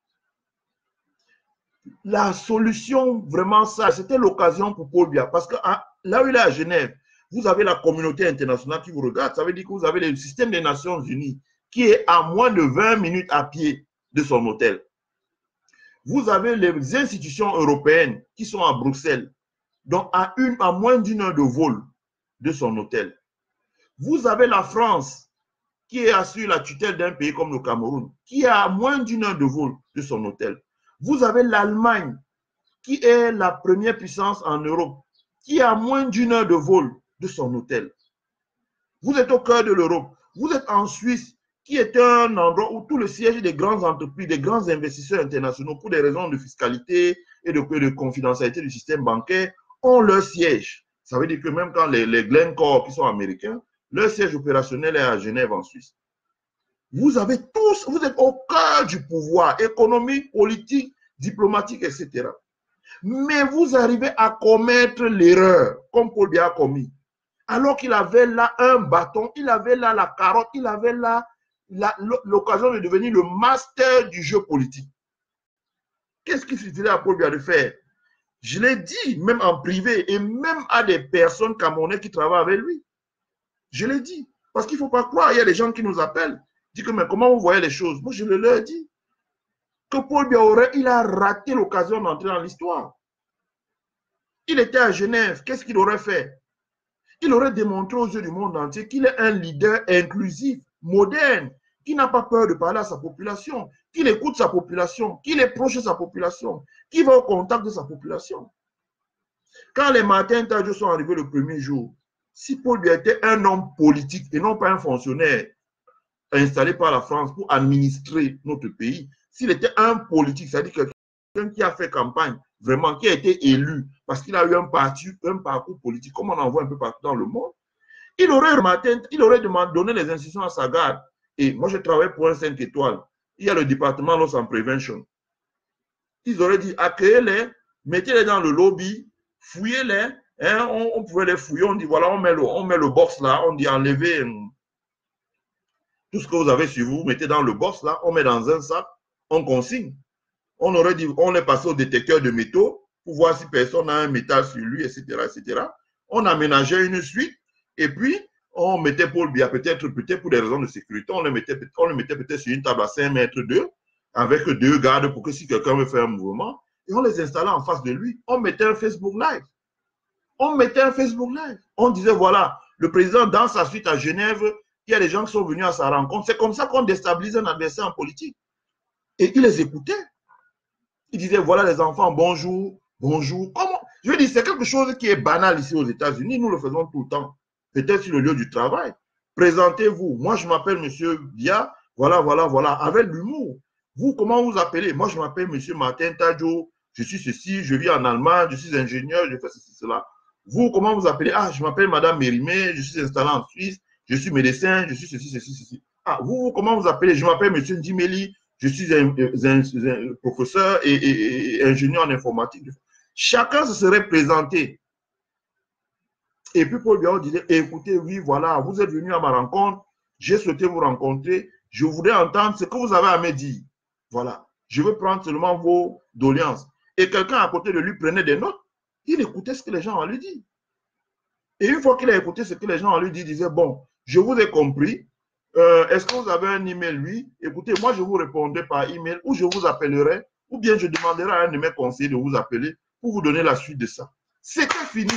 Speaker 1: La solution, vraiment ça, c'était l'occasion pour Paul Biya, parce que là où il est à Genève, vous avez la communauté internationale qui vous regarde, ça veut dire que vous avez le système des Nations Unies qui est à moins de 20 minutes à pied de son hôtel. Vous avez les institutions européennes qui sont à Bruxelles, donc à moins d'une heure de vol de son hôtel. Vous avez la France qui est assure la tutelle d'un pays comme le Cameroun, qui est à moins d'une heure de vol de son hôtel. Vous avez l'Allemagne qui est la première puissance en Europe, qui est à moins d'une heure de vol de son hôtel. Vous êtes au cœur de l'Europe. Vous êtes en Suisse, qui est un endroit où tout le siège des grandes entreprises, des grands investisseurs internationaux, pour des raisons de fiscalité et de confidentialité du système bancaire, ont leur siège. Ça veut dire que même quand les Glencore, qui sont américains, leur siège opérationnel est à Genève, en Suisse. Vous avez tous, vous êtes au cœur du pouvoir économique, politique, diplomatique, etc. Mais vous arrivez à commettre l'erreur, comme Paul Biya a commis. Alors qu'il avait là un bâton, il avait là la carotte, il avait là l'occasion de devenir le master du jeu politique. Qu'est-ce qu'il suffirait à Paul Biya de faire? Je l'ai dit, même en privé, et même à des personnes camerounaises qui travaillent avec lui. Je l'ai dit. Parce qu'il ne faut pas croire, il y a des gens qui nous appellent, disent que mais comment vous voyez les choses? Moi, je leur ai dit que Paul Biya il a raté l'occasion d'entrer dans l'histoire. Il était à Genève, qu'est-ce qu'il aurait fait? Il aurait démontré aux yeux du monde entier qu'il est un leader inclusif, moderne, qui n'a pas peur de parler à sa population, qu'il écoute sa population, qu'il est proche de sa population, qui va au contact de sa population. Quand les Martin Tadjo sont arrivés le premier jour, si Paul Biya était un homme politique et non pas un fonctionnaire installé par la France pour administrer notre pays, s'il était un politique, c'est-à-dire quelqu'un qui a fait campagne, vraiment, qui a été élu, parce qu'il a eu un parcours politique, comme on en voit un peu partout dans le monde, il aurait donné les instructions à sa garde. Et moi, je travaille pour un 5 étoiles. Il y a le département Loss and Prevention. Ils auraient dit, accueillez-les, mettez-les dans le lobby, fouillez-les. Hein, on pouvait les fouiller, on dit, voilà, on met le box là, on dit, enlevez tout ce que vous avez sur vous, mettez dans le box là, on met dans un sac, on consigne. On aurait dit, on est passé au détecteur de métaux pour voir si personne a un métal sur lui, etc., etc. On aménageait une suite et puis on mettait Paul Biya, peut-être pour des raisons de sécurité, on le mettait peut-être sur une table à 5 mètres d'eux, avec 2 gardes pour que si quelqu'un veut faire un mouvement, et on les installait en face de lui. On mettait un Facebook Live. On mettait un Facebook Live. On disait, voilà, le président dans sa suite à Genève, il y a des gens qui sont venus à sa rencontre. C'est comme ça qu'on déstabilise un adversaire en politique. Et il les écoutait. Il disait, voilà les enfants, bonjour, bonjour. Comment? Je veux dire, c'est quelque chose qui est banal ici aux États-Unis. Nous le faisons tout le temps. Peut-être sur le lieu du travail. Présentez-vous. Moi, je m'appelle Monsieur Biya. Voilà, voilà, voilà. Avec l'humour. Vous, comment vous appelez? Moi, je m'appelle Monsieur Martin Tadjo. Je suis ceci, je vis en Allemagne, je suis ingénieur, je fais ceci, cela. Vous, comment vous appelez? Ah, je m'appelle Madame Mérimée, je suis installé en Suisse, je suis médecin, je suis ceci, ceci, ceci. Ah, vous, comment vous appelez? Je m'appelle Monsieur Ndimeli. Je suis un professeur et ingénieur en informatique. Chacun se serait présenté. Et puis Paul Biya disait, écoutez, oui, voilà, vous êtes venu à ma rencontre, j'ai souhaité vous rencontrer, je voudrais entendre ce que vous avez à me dire. Voilà, je veux prendre seulement vos doléances. Et quelqu'un à côté de lui prenait des notes, il écoutait ce que les gens ont lui dit. Et une fois qu'il a écouté ce que les gens ont lui dit, il disait, bon, je vous ai compris. Est-ce que vous avez un email, lui? Écoutez, moi, je vous répondrai par email ou je vous appellerai ou bien je demanderai à un de mes conseillers de vous appeler pour vous donner la suite de ça. C'était fini.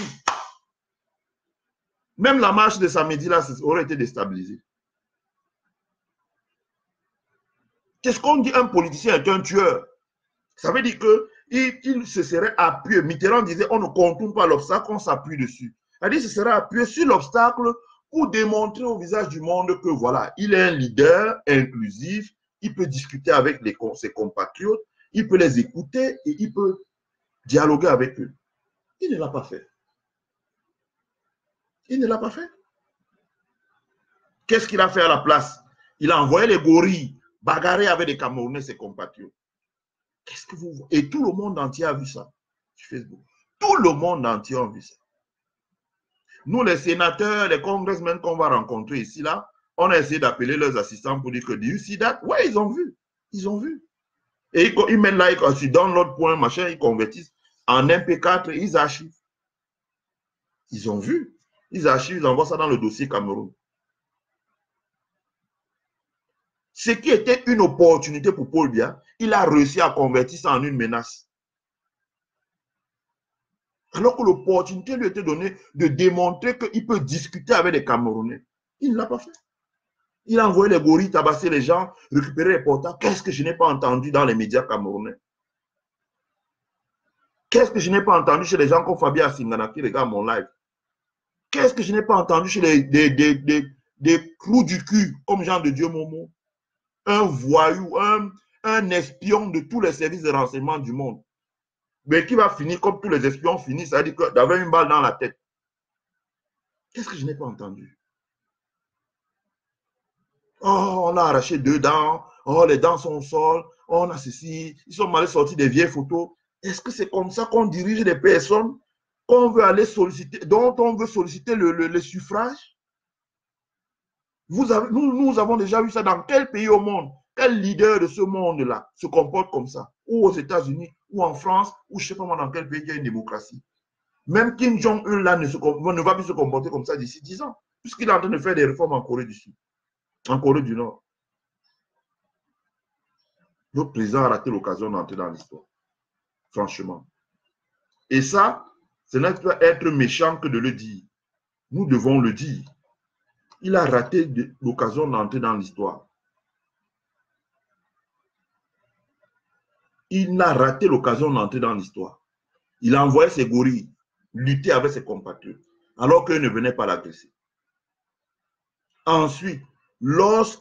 Speaker 1: Même la marche de samedi, là, aurait été déstabilisée. Qu'est-ce qu'on dit? Un politicien est un tueur. Ça veut dire qu'il se serait appuyé. Mitterrand disait, on ne contourne pas l'obstacle, on s'appuie dessus. C'est-à-dire qu'il se serait appuyé sur l'obstacle pour démontrer au visage du monde que voilà, il est un leader inclusif, il peut discuter avec ses compatriotes, il peut les écouter et il peut dialoguer avec eux. Il ne l'a pas fait. Il ne l'a pas fait. Qu'est-ce qu'il a fait à la place? Il a envoyé les gorilles bagarrer avec les Camerounais, ses compatriotes. Qu'est-ce que vous voyez? Et tout le monde entier a vu ça sur Facebook. Tout le monde entier a vu ça. Nous, les sénateurs, les congressmen qu'on va rencontrer ici, là, on a essayé d'appeler leurs assistants pour dire que, do you see that? Ouais, ils ont vu. Ils ont vu. Et ils mettent là, ils download point, machin, ils convertissent en MP4, ils archivent. Ils ont vu. Ils archivent, ils envoient ça dans le dossier Cameroun. Ce qui était une opportunité pour Paul Biya, il a réussi à convertir ça en une menace. Alors que l'opportunité lui était donnée de démontrer qu'il peut discuter avec les Camerounais. Il ne l'a pas fait. Il a envoyé les gorilles tabasser les gens, récupérer les portables. Qu'est-ce que je n'ai pas entendu dans les médias camerounais? Qu'est-ce que je n'ai pas entendu chez les gens comme Fabien Asingana qui regardent mon live? Qu'est-ce que je n'ai pas entendu chez des clous du cul comme Jean de Dieu Momo? Un voyou, un espion de tous les services de renseignement du monde. Mais qui va finir comme tous les espions finissent, c'est-à-dire d'avoir une balle dans la tête. Qu'est-ce que je n'ai pas entendu? Oh, on a arraché 2 dents. Oh, les dents sont au sol. Oh, on a ceci. Ils sont mal sortis des vieilles photos. Est-ce que c'est comme ça qu'on dirige les personnes qu'on veut aller solliciter, dont on veut solliciter le suffrage? Nous avons déjà vu ça dans quel pays au monde? Quel leader de ce monde-là se comporte comme ça? Ou aux États-Unis, ou en France, ou je ne sais pas moi dans quel pays il y a une démocratie. Même Kim Jong-un là ne va plus se comporter comme ça d'ici 10 ans, puisqu'il est en train de faire des réformes en Corée du Sud, en Corée du Nord. Notre président a raté l'occasion d'entrer dans l'histoire, franchement. Et ça, ce n'est pas être méchant que de le dire. Nous devons le dire. Il a raté l'occasion d'entrer dans l'histoire. Il a raté l'occasion d'entrer dans l'histoire. Il a envoyé ses gorilles lutter avec ses compatriotes, alors qu'ils ne venaient pas l'agresser. Ensuite, lorsque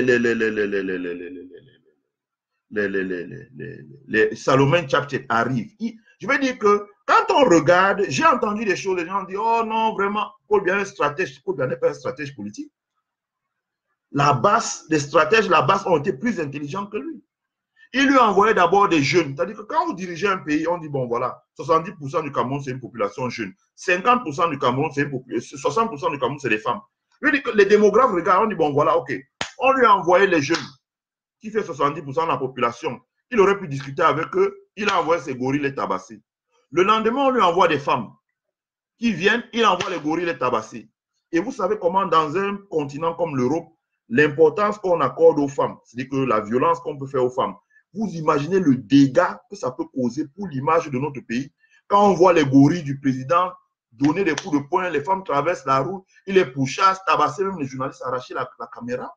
Speaker 1: les Salomon Tchapchet arrivent, je veux dire que quand on regarde, j'ai entendu des choses, les gens disent, oh non, vraiment, Paul Biya est stratège. Paul Biya n'est pas un stratège politique. La base, les stratèges, la base ont été plus intelligents que lui. Il lui a envoyé d'abord des jeunes. C'est-à-dire que quand vous dirigez un pays, on dit, bon voilà, 70% du Cameroun, c'est une population jeune. 50% du Cameroun, c'est une population, 60% du Cameroun, c'est des femmes. Les démographes regardent, on dit, bon voilà, ok. On lui a envoyé les jeunes, qui fait 70% de la population. Il aurait pu discuter avec eux. Il a envoyé ses gorilles les tabasser. Le lendemain, on lui envoie des femmes qui viennent, il envoie les gorilles les tabasser. Et vous savez comment dans un continent comme l'Europe, l'importance qu'on accorde aux femmes, c'est-à-dire que la violence qu'on peut faire aux femmes, vous imaginez le dégât que ça peut causer pour l'image de notre pays. Quand on voit les gorilles du président donner des coups de poing, les femmes traversent la route, ils les pourchassent, tabasser même les journalistes, arracher la caméra.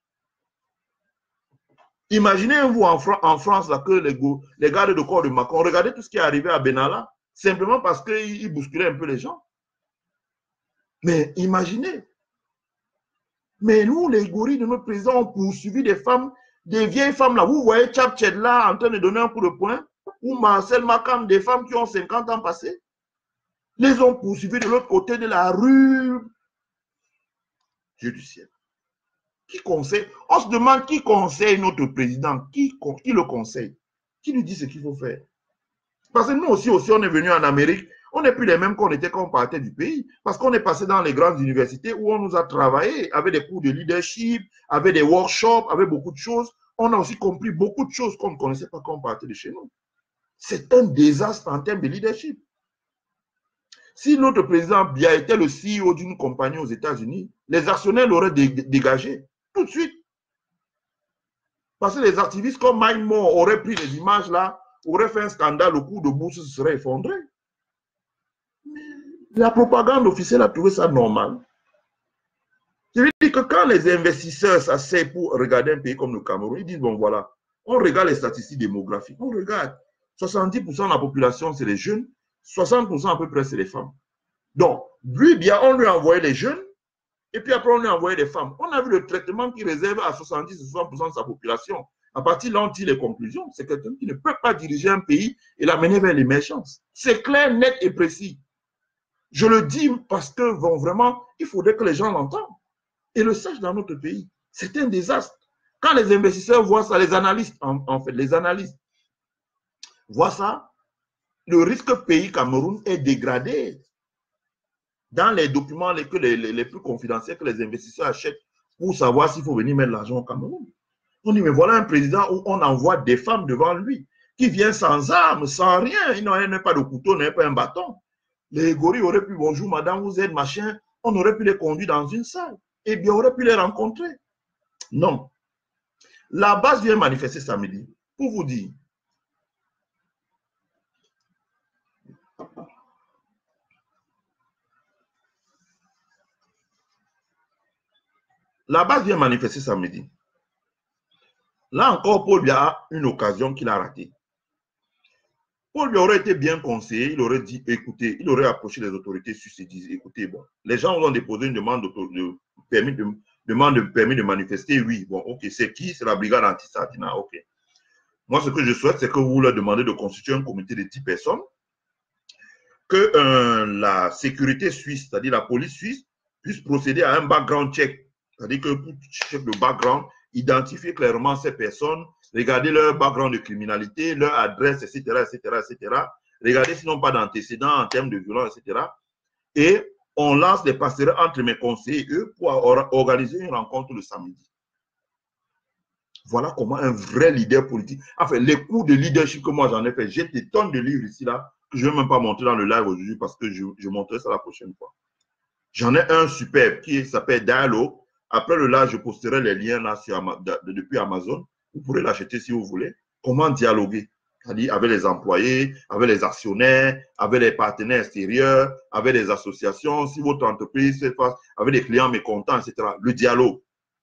Speaker 1: Imaginez-vous en France là, que les gardes de corps de Macron, regardez tout ce qui est arrivé à Benalla, simplement parce qu'ils bousculaient un peu les gens. Mais imaginez. Mais nous, les gorilles de notre président, ont poursuivi des femmes, des vieilles femmes là. Vous voyez Tchapchet là en train de donner un coup de poing, ou Marcel Makam, des femmes qui ont 50 ans passés, les ont poursuivis de l'autre côté de la rue. Dieu du ciel. Qui conseille? On se demande qui conseille notre président, qui le conseille, qui lui dit ce qu'il faut faire. Parce que nous aussi, on est venu en Amérique, on n'est plus les mêmes qu'on était quand on partait du pays, parce qu'on est passé dans les grandes universités où on nous a travaillé avec des cours de leadership, avec des workshops, avec beaucoup de choses. On a aussi compris beaucoup de choses qu'on ne connaissait pas quand on partait de chez nous. C'est un désastre en termes de leadership. Si notre président Biya était le CEO d'une compagnie aux États-Unis, les actionnaires l'auraient dégagé tout de suite. Parce que les activistes comme Mike Moore auraient pris les images là, auraient fait un scandale, le cours de bourse se serait effondré. Mais la propagande officielle a trouvé ça normal. Je veux dire que quand les investisseurs s'asseyent pour regarder un pays comme le Cameroun, ils disent, bon voilà, on regarde les statistiques démographiques, on regarde, 70% de la population, c'est les jeunes, 60% à peu près, c'est les femmes. Donc, lui, bien, on lui a envoyé les jeunes, et puis après, on lui a envoyé des femmes. On a vu le traitement qu'il réserve à 70-60% de sa population. À partir de là, on tire les conclusions. C'est quelqu'un qui ne peut pas diriger un pays et l'amener vers l'émergence. C'est clair, net et précis. Je le dis parce que, bon, vraiment, il faudrait que les gens l'entendent et le sachent dans notre pays. C'est un désastre. Quand les investisseurs voient ça, les analystes, en fait, les analystes voient ça, le risque pays Cameroun est dégradé. Dans les documents les plus confidentiels que les investisseurs achètent pour savoir s'il faut venir mettre l'argent au Cameroun. On dit, mais voilà un président où on envoie des femmes devant lui, qui vient sans armes, sans rien. Il n'a pas de couteau, il n'a pas un bâton. Les gorilles auraient pu, bonjour madame, vous êtes machin, on aurait pu les conduire dans une salle. Et bien, on aurait pu les rencontrer. Non. La base vient manifester samedi pour vous dire. La base vient manifester samedi. Là encore, Paul Biya a une occasion qu'il a ratée. Paul Biya aurait été bien conseillé, il aurait dit, écoutez, il aurait approché les autorités sur ce disent, écoutez, bon, les gens ont déposé une demande de permis de manifester, oui, bon, ok, c'est qui? C'est la brigade anti-Sartina, ok. Moi, ce que je souhaite, c'est que vous leur demandez de constituer un comité de 10 personnes, que la sécurité suisse, c'est-à-dire la police suisse, puisse procéder à un background check, c'est-à-dire que pour check le background, identifier clairement ces personnes, regarder leur background de criminalité, leur adresse, etc., etc., etc., regarder s'ils n'ont pas d'antécédents en termes de violence, etc. Et on lance des passerelles entre mes conseillers et eux pour organiser une rencontre le samedi. Voilà comment un vrai leader politique, enfin, les cours de leadership que moi j'en ai fait, j'ai des tonnes de livres ici, là, que je ne vais même pas montrer dans le live aujourd'hui parce que je montrerai ça la prochaine fois. J'en ai un superbe qui s'appelle Dialogue. Après le live, je posterai les liens là depuis Amazon. Vous pourrez l'acheter si vous voulez. Comment dialoguer? C'est-à-dire avec les employés, avec les actionnaires, avec les partenaires extérieurs, avec les associations, si votre entreprise se passe, avec les clients mécontents, etc. Le dialogue.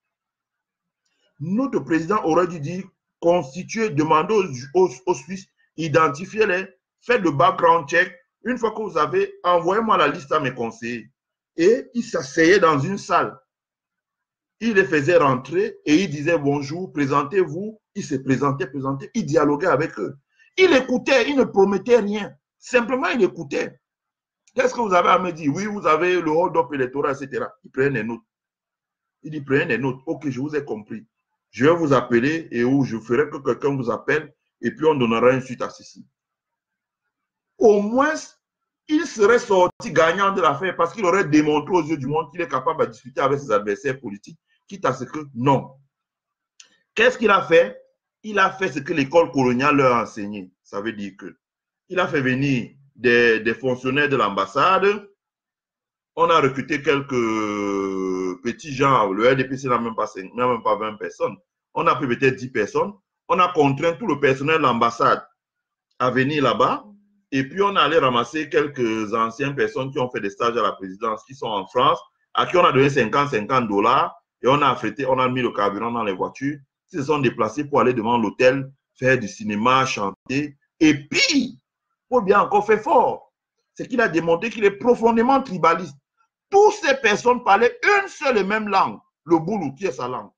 Speaker 1: Notre président aurait dû dire, constituer, demander aux Suisses, identifiez-les, faites le background check. Une fois que vous avez, envoyez-moi la liste à mes conseillers. Et il s'asseyait dans une salle. Il les faisait rentrer et il disait bonjour, présentez-vous. Il se présentait, il dialoguait avec eux. Il écoutait, il ne promettait rien. Simplement, il écoutait. Qu'est-ce que vous avez à me dire? Oui, vous avez le hold-up électoral, etc. Il prenait des notes. Il dit, prenez des notes. Ok, je vous ai compris. Je vais vous appeler et où je ferai que quelqu'un vous appelle et puis on donnera une suite à ceci. Au moins, il serait sorti gagnant de l'affaire parce qu'il aurait démontré aux yeux du monde qu'il est capable de discuter avec ses adversaires politiques, quitte à ce que non. Qu'est-ce qu'il a fait? Il a fait ce que l'école coloniale leur a enseigné. Ça veut dire que il a fait venir des fonctionnaires de l'ambassade. On a recruté quelques petits gens. Le RDPC n'a même pas 20 personnes. On a pris peut-être 10 personnes. On a contraint tout le personnel de l'ambassade à venir là-bas. Et puis, on est allé ramasser quelques anciennes personnes qui ont fait des stages à la présidence, qui sont en France, à qui on a donné $50 et on a affrété, on a mis le carburant dans les voitures. Ils se sont déplacés pour aller devant l'hôtel, faire du cinéma, chanter. Et puis, pour bien encore faire fort, c'est qu'il a démontré qu'il est profondément tribaliste. Toutes ces personnes parlaient une seule et même langue, le boulou, qui est sa langue.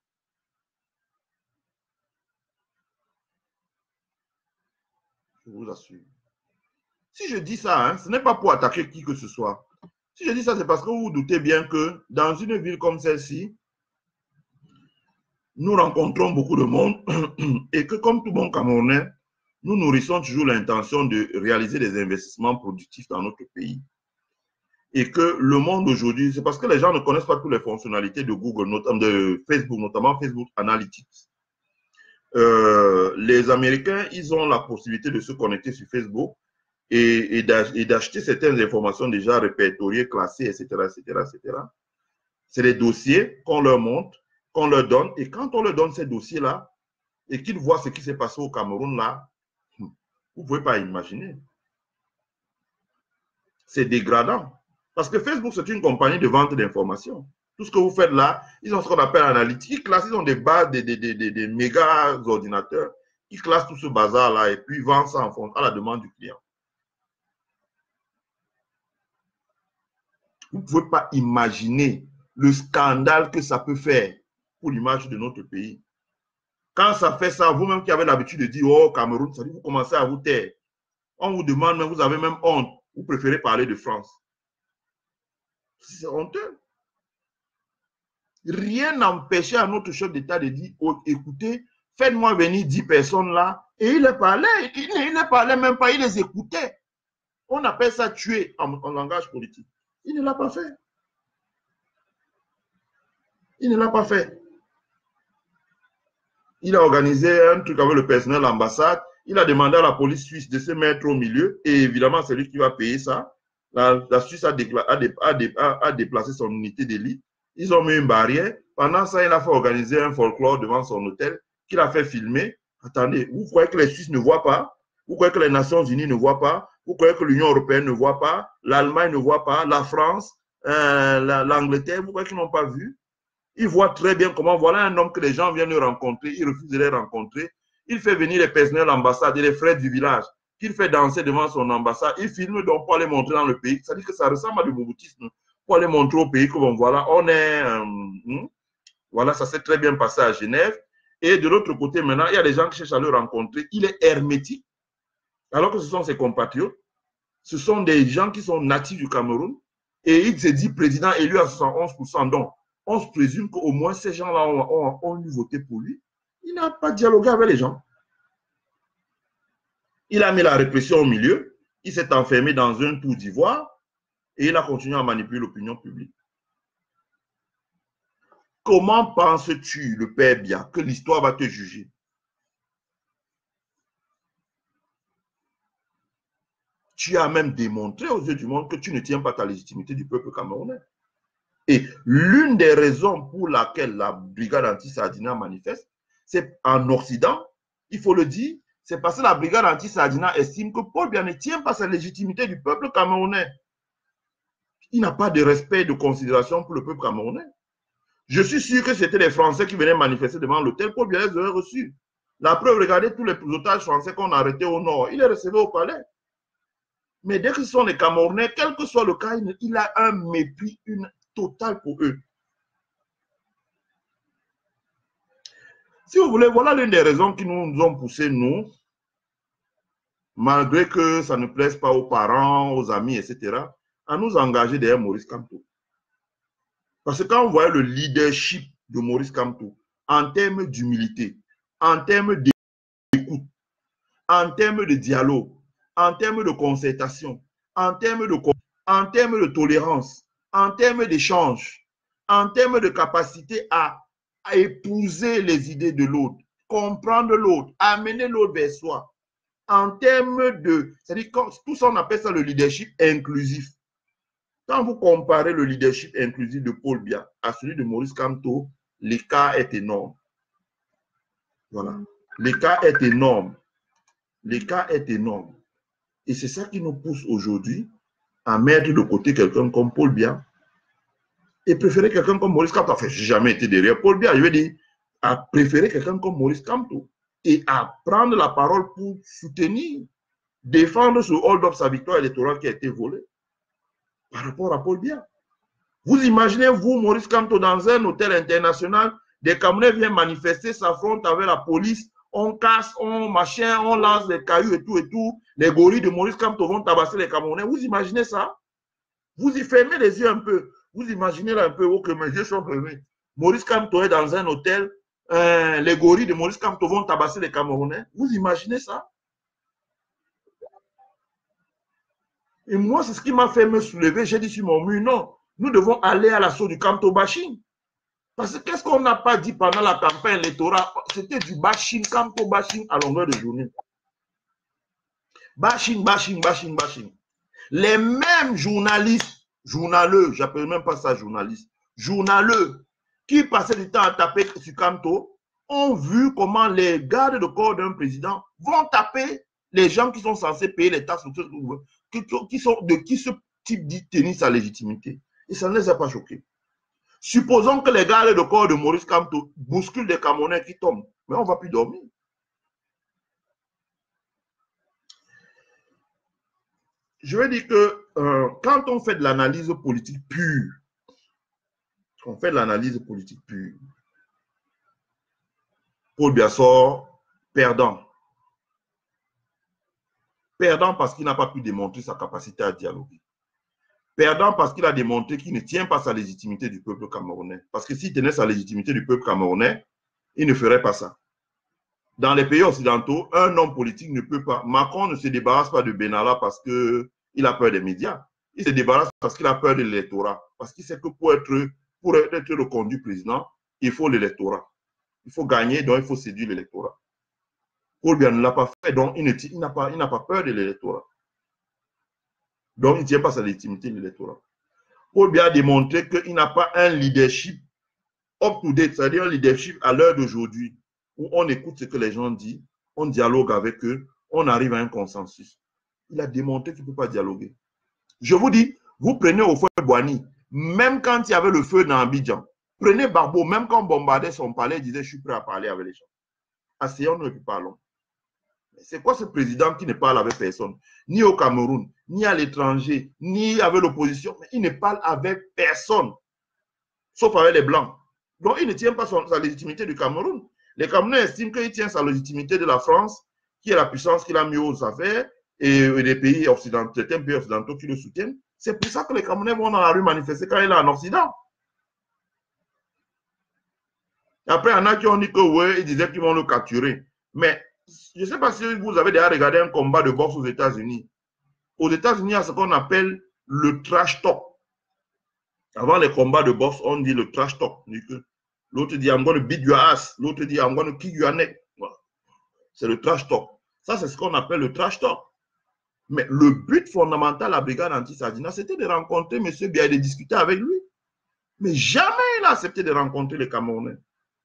Speaker 1: Je vous assure. Si je dis ça, hein, ce n'est pas pour attaquer qui que ce soit. Si je dis ça, c'est parce que vous vous doutez bien que dans une ville comme celle-ci, nous rencontrons beaucoup de monde et que comme tout bon Camerounais, nous nourrissons toujours l'intention de réaliser des investissements productifs dans notre pays. Et que le monde aujourd'hui, c'est parce que les gens ne connaissent pas toutes les fonctionnalités de Google, notamment de Facebook, notamment Facebook Analytics. Les Américains, ils ont la possibilité de se connecter sur Facebook et d'acheter certaines informations déjà répertoriées, classées, etc., etc., etc. C'est des dossiers qu'on leur montre, qu'on leur donne, et quand on leur donne ces dossiers-là, et qu'ils voient ce qui s'est passé au Cameroun, là, vous ne pouvez pas imaginer. C'est dégradant. Parce que Facebook, c'est une compagnie de vente d'informations. Tout ce que vous faites là, ils ont ce qu'on appelle analytique. Ils classent, ils ont des bases, des méga ordinateurs. Ils classent tout ce bazar-là et puis ils vendent ça en fond, à la demande du client. Vous ne pouvez pas imaginer le scandale que ça peut faire pour l'image de notre pays. Quand ça fait ça, vous-même qui avez l'habitude de dire, oh, Cameroun, ça dit, vous commencez à vous taire. On vous demande, mais vous avez même honte. Vous préférez parler de France. C'est honteux. Rien n'empêchait à notre chef d'État de dire, oh, écoutez, faites-moi venir 10 personnes là. Et il les parlait. Il ne parlait même pas, il les écoutait. On appelle ça tuer en langage politique. Il ne l'a pas fait. Il ne l'a pas fait. Il a organisé un truc avec le personnel de l'ambassade. Il a demandé à la police suisse de se mettre au milieu. Et évidemment, c'est lui qui va payer ça. La Suisse a déplacé son unité d'élite. Ils ont mis une barrière. Pendant ça, il a fait organiser un folklore devant son hôtel qu'il a fait filmer. Attendez, vous croyez que les Suisses ne voient pas? Vous croyez que les Nations Unies ne voient pas? Vous croyez que l'Union européenne ne voit pas? L'Allemagne ne voit pas? La France, l'Angleterre, vous croyez qu'ils n'ont pas vu? Ils voient très bien comment, voilà un homme que les gens viennent rencontrer, ils refusent de les rencontrer. Il fait venir les personnels de l'ambassade et les frères du village, qu'il fait danser devant son ambassade. Il filme donc pour aller montrer dans le pays. Ça dit que ça ressemble à du bouboutisme. Pour aller montrer au pays que, bon, voilà, on est... voilà, ça s'est très bien passé à Genève. Et de l'autre côté, maintenant, il y a des gens qui cherchent à le rencontrer. Il est hermétique, alors que ce sont ses compatriotes. Ce sont des gens qui sont natifs du Cameroun. Et il se dit président élu à 71%. Donc, on se présume qu'au moins ces gens-là ont voté pour lui. Il n'a pas dialogué avec les gens. Il a mis la répression au milieu. Il s'est enfermé dans un tour d'ivoire et il a continué à manipuler l'opinion publique. Comment penses-tu, le père Biya, que l'histoire va te juger? Tu as même démontré aux yeux du monde que tu ne tiens pas ta légitimité du peuple camerounais. Et l'une des raisons pour laquelle la brigade anti-Sardina manifeste, c'est en Occident, il faut le dire, c'est parce que la brigade anti-Sardina estime que Paul Biya ne tient pas sa légitimité du peuple camerounais. Il n'a pas de respect et de considération pour le peuple camerounais. Je suis sûr que c'était les Français qui venaient manifester devant l'hôtel. Paul Biya les aurait reçus. La preuve, regardez tous les otages français qu'on a arrêtés au nord. Il les recevait au palais. Mais dès que ce sont les Camerounais, quel que soit le cas, il a un mépris total pour eux. Si vous voulez, voilà l'une des raisons qui nous ont poussé, nous, malgré que ça ne plaise pas aux parents, aux amis, etc., à nous engager derrière Maurice Kamto. Parce que quand on voit le leadership de Maurice Kamto, en termes d'humilité, en termes d'écoute, en termes de dialogue, en termes de concertation, en termes de tolérance, en termes d'échange, en termes de capacité à épouser les idées de l'autre, comprendre l'autre, amener l'autre vers soi, en termes de... C'est-à-dire, tout ça, on appelle ça le leadership inclusif. Quand vous comparez le leadership inclusif de Paul Biya à celui de Maurice Kamto, l'écart est énorme. Voilà. L'écart est énorme. L'écart est énorme. Et c'est ça qui nous pousse aujourd'hui à mettre de côté quelqu'un comme Paul Biya et préférer quelqu'un comme Maurice Kamto. Enfin, je n'ai jamais été derrière Paul Biya, je veux dire, à préférer quelqu'un comme Maurice Kamto et à prendre la parole pour soutenir, défendre ce hold-up, sa victoire électorale qui a été volée par rapport à Paul Biya. Vous imaginez, vous, Maurice Kamto, dans un hôtel international, des Camerounais viennent manifester, s'affrontent avec la police, on casse, on machin, on lance des cailloux et tout. Les gorilles de Maurice Kamto vont tabasser les Camerounais. Vous imaginez ça? Vous y fermez les yeux un peu. Vous imaginez là un peu, oh, que mes yeux sont fermés. Maurice Kamto est dans un hôtel, les gorilles de Maurice Kamto vont tabasser les Camerounais. Vous imaginez ça? Et moi, c'est ce qui m'a fait me soulever. J'ai dit sur mon mur, non, nous devons aller à l'assaut du Kamto bashing. Parce que qu'est-ce qu'on n'a pas dit pendant la campagne électorale? C'était du bashing, Kamto bashing à longueur de journée. Bashing, bashing, bashing, bashing. Les mêmes journalistes, journaleux, j'appelle même pas ça journaliste, journaleux, qui passaient du temps à taper sur Kamto, ont vu comment les gardes de corps d'un président vont taper les gens qui sont censés payer les taxes, qui ce type dit tenir sa légitimité. Et ça ne les a pas choqués. Supposons que les gardes de corps de Maurice Kamto bousculent des Camerounais qui tombent, mais on ne va plus dormir. Je veux dire que quand on fait de l'analyse politique pure, Paul Biya sort perdant. Perdant parce qu'il n'a pas pu démontrer sa capacité à dialoguer. Perdant parce qu'il a démontré qu'il ne tient pas sa légitimité du peuple camerounais. Parce que s'il tenait sa légitimité du peuple camerounais, il ne ferait pas ça. Dans les pays occidentaux, un homme politique ne peut pas. Macron ne se débarrasse pas de Benalla parce qu'il a peur des médias. Il se débarrasse parce qu'il a peur de l'électorat. Parce qu'il sait que pour être reconduit président, il faut l'électorat. Il faut gagner, donc il faut séduire l'électorat. Paul Biya ne l'a pas fait, donc il n'a pas peur de l'électorat. Donc, il ne tient pas sa légitimité de l'électorat. Paul Biya a démontré qu'il n'a pas un leadership up-to-date, c'est-à-dire un leadership à l'heure d'aujourd'hui. où on écoute ce que les gens disent, on dialogue avec eux, on arrive à un consensus. Il a démontré qu'il ne peut pas dialoguer. Je vous dis, vous prenez Houphouët-Boigny, même quand il y avait le feu dans Abidjan, prenez Barbeau, même quand on bombardait son palais, il disait, je suis prêt à parler avec les gens. Asseyons-nous et puis parlons. C'est quoi ce président qui ne parle avec personne? Ni au Cameroun, ni à l'étranger, ni avec l'opposition, mais il ne parle avec personne, sauf avec les Blancs. Donc, il ne tient pas sa légitimité du Cameroun. Les Camerounais estiment qu'il tient sa légitimité de la France, qui est la puissance qu'il a mis aux affaires, et des pays occidentaux, certains pays occidentaux qui le soutiennent. C'est pour ça que les Camerounais vont dans la rue manifester quand il est en Occident. Après, il y en a qui ont dit que oui, ils disaient qu'ils vont le capturer. Mais je ne sais pas si vous avez déjà regardé un combat de boxe aux États-Unis. Aux États-Unis, il y a ce qu'on appelle le trash talk. Avant les combats de boxe, on dit le trash talk. L'autre dit, I'm going to beat your ass. L'autre dit, I'm going to kick your neck. Voilà. C'est le trash talk. Ça, c'est ce qu'on appelle le trash talk. Mais le but fondamental de la brigade anti-Sardina, c'était de rencontrer M. Biya et de discuter avec lui. Mais jamais il a accepté de rencontrer les Camerounais.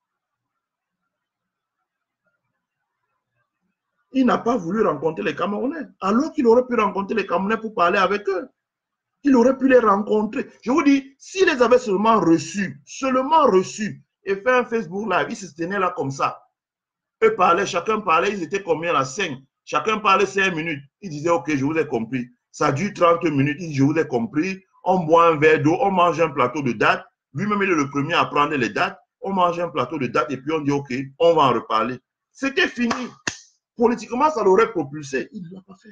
Speaker 1: Il n'a pas voulu rencontrer les Camerounais, alors qu'il aurait pu rencontrer les Camerounais pour parler avec eux. Il aurait pu les rencontrer. Je vous dis, s'il les avait seulement reçus, et fait un Facebook Live, ils se tenaient là comme ça. Eux parlaient, chacun parlait, ils étaient combien là? 5. Chacun parlait 5 minutes. Ils disaient, ok, je vous ai compris. Ça dure 30 minutes, je vous ai compris. On boit un verre d'eau, on mange un plateau de dattes. Lui-même, il est le premier à prendre les dattes. On mange un plateau de dattes et puis on dit, ok, on va en reparler. C'était fini. Politiquement, ça l'aurait propulsé. Il ne l'a pas fait.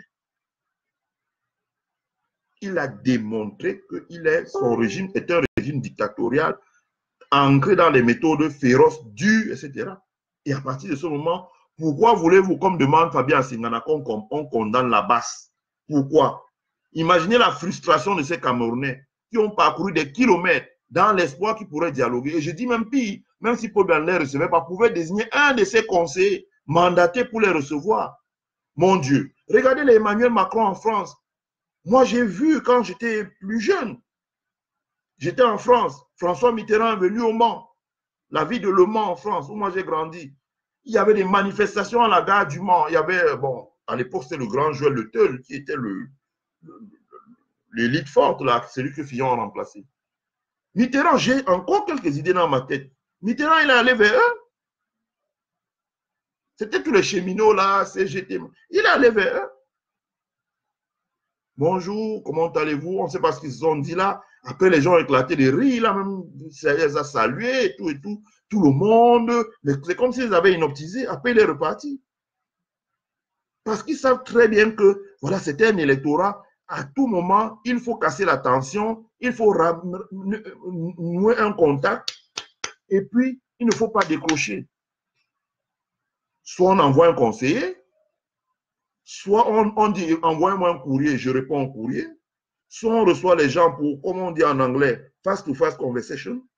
Speaker 1: Il a démontré que son régime est un régime dictatorial, ancré dans les méthodes féroces, dures, etc. Et à partir de ce moment, pourquoi voulez-vous, comme demande Fabien Singana, qu'on condamne la basse? Pourquoi? Imaginez la frustration de ces Camerounais qui ont parcouru des kilomètres dans l'espoir qu'ils pourraient dialoguer. Et je dis même pire, même si Paul Biya ne les recevait pas, pouvait désigner un de ses conseillers mandatés pour les recevoir. Mon Dieu, regardez les Emmanuel Macron en France. Moi, j'ai vu quand j'étais plus jeune, j'étais en France, François Mitterrand est venu au Mans, la ville de Le Mans en France, où moi j'ai grandi. Il y avait des manifestations à la gare du Mans. Il y avait, bon, à l'époque, c'était le grand Joël Le Teul qui était l'élite forte, là, celui que Fillon a remplacé. Mitterrand, j'ai encore quelques idées dans ma tête. Mitterrand, il est allé vers eux. C'était tous les cheminots là, CGT. Il est allé vers eux. Bonjour, comment allez-vous? On ne sait pas ce qu'ils se sont dit là. Après, les gens ont éclaté de rire, là, même, ça les a salués et tout, tout le monde. Mais c'est comme s'ils avaient inoptisé. Après, il est reparti. Parce qu'ils savent très bien que, voilà, c'était un électorat. À tout moment, il faut casser la tension, il faut nouer un contact, et puis, il ne faut pas décrocher. Soit on envoie un conseiller, soit on dit, envoie-moi un courrier, je réponds au courrier. Soit on reçoit les gens pour, comme on dit en anglais, face-to-face conversation.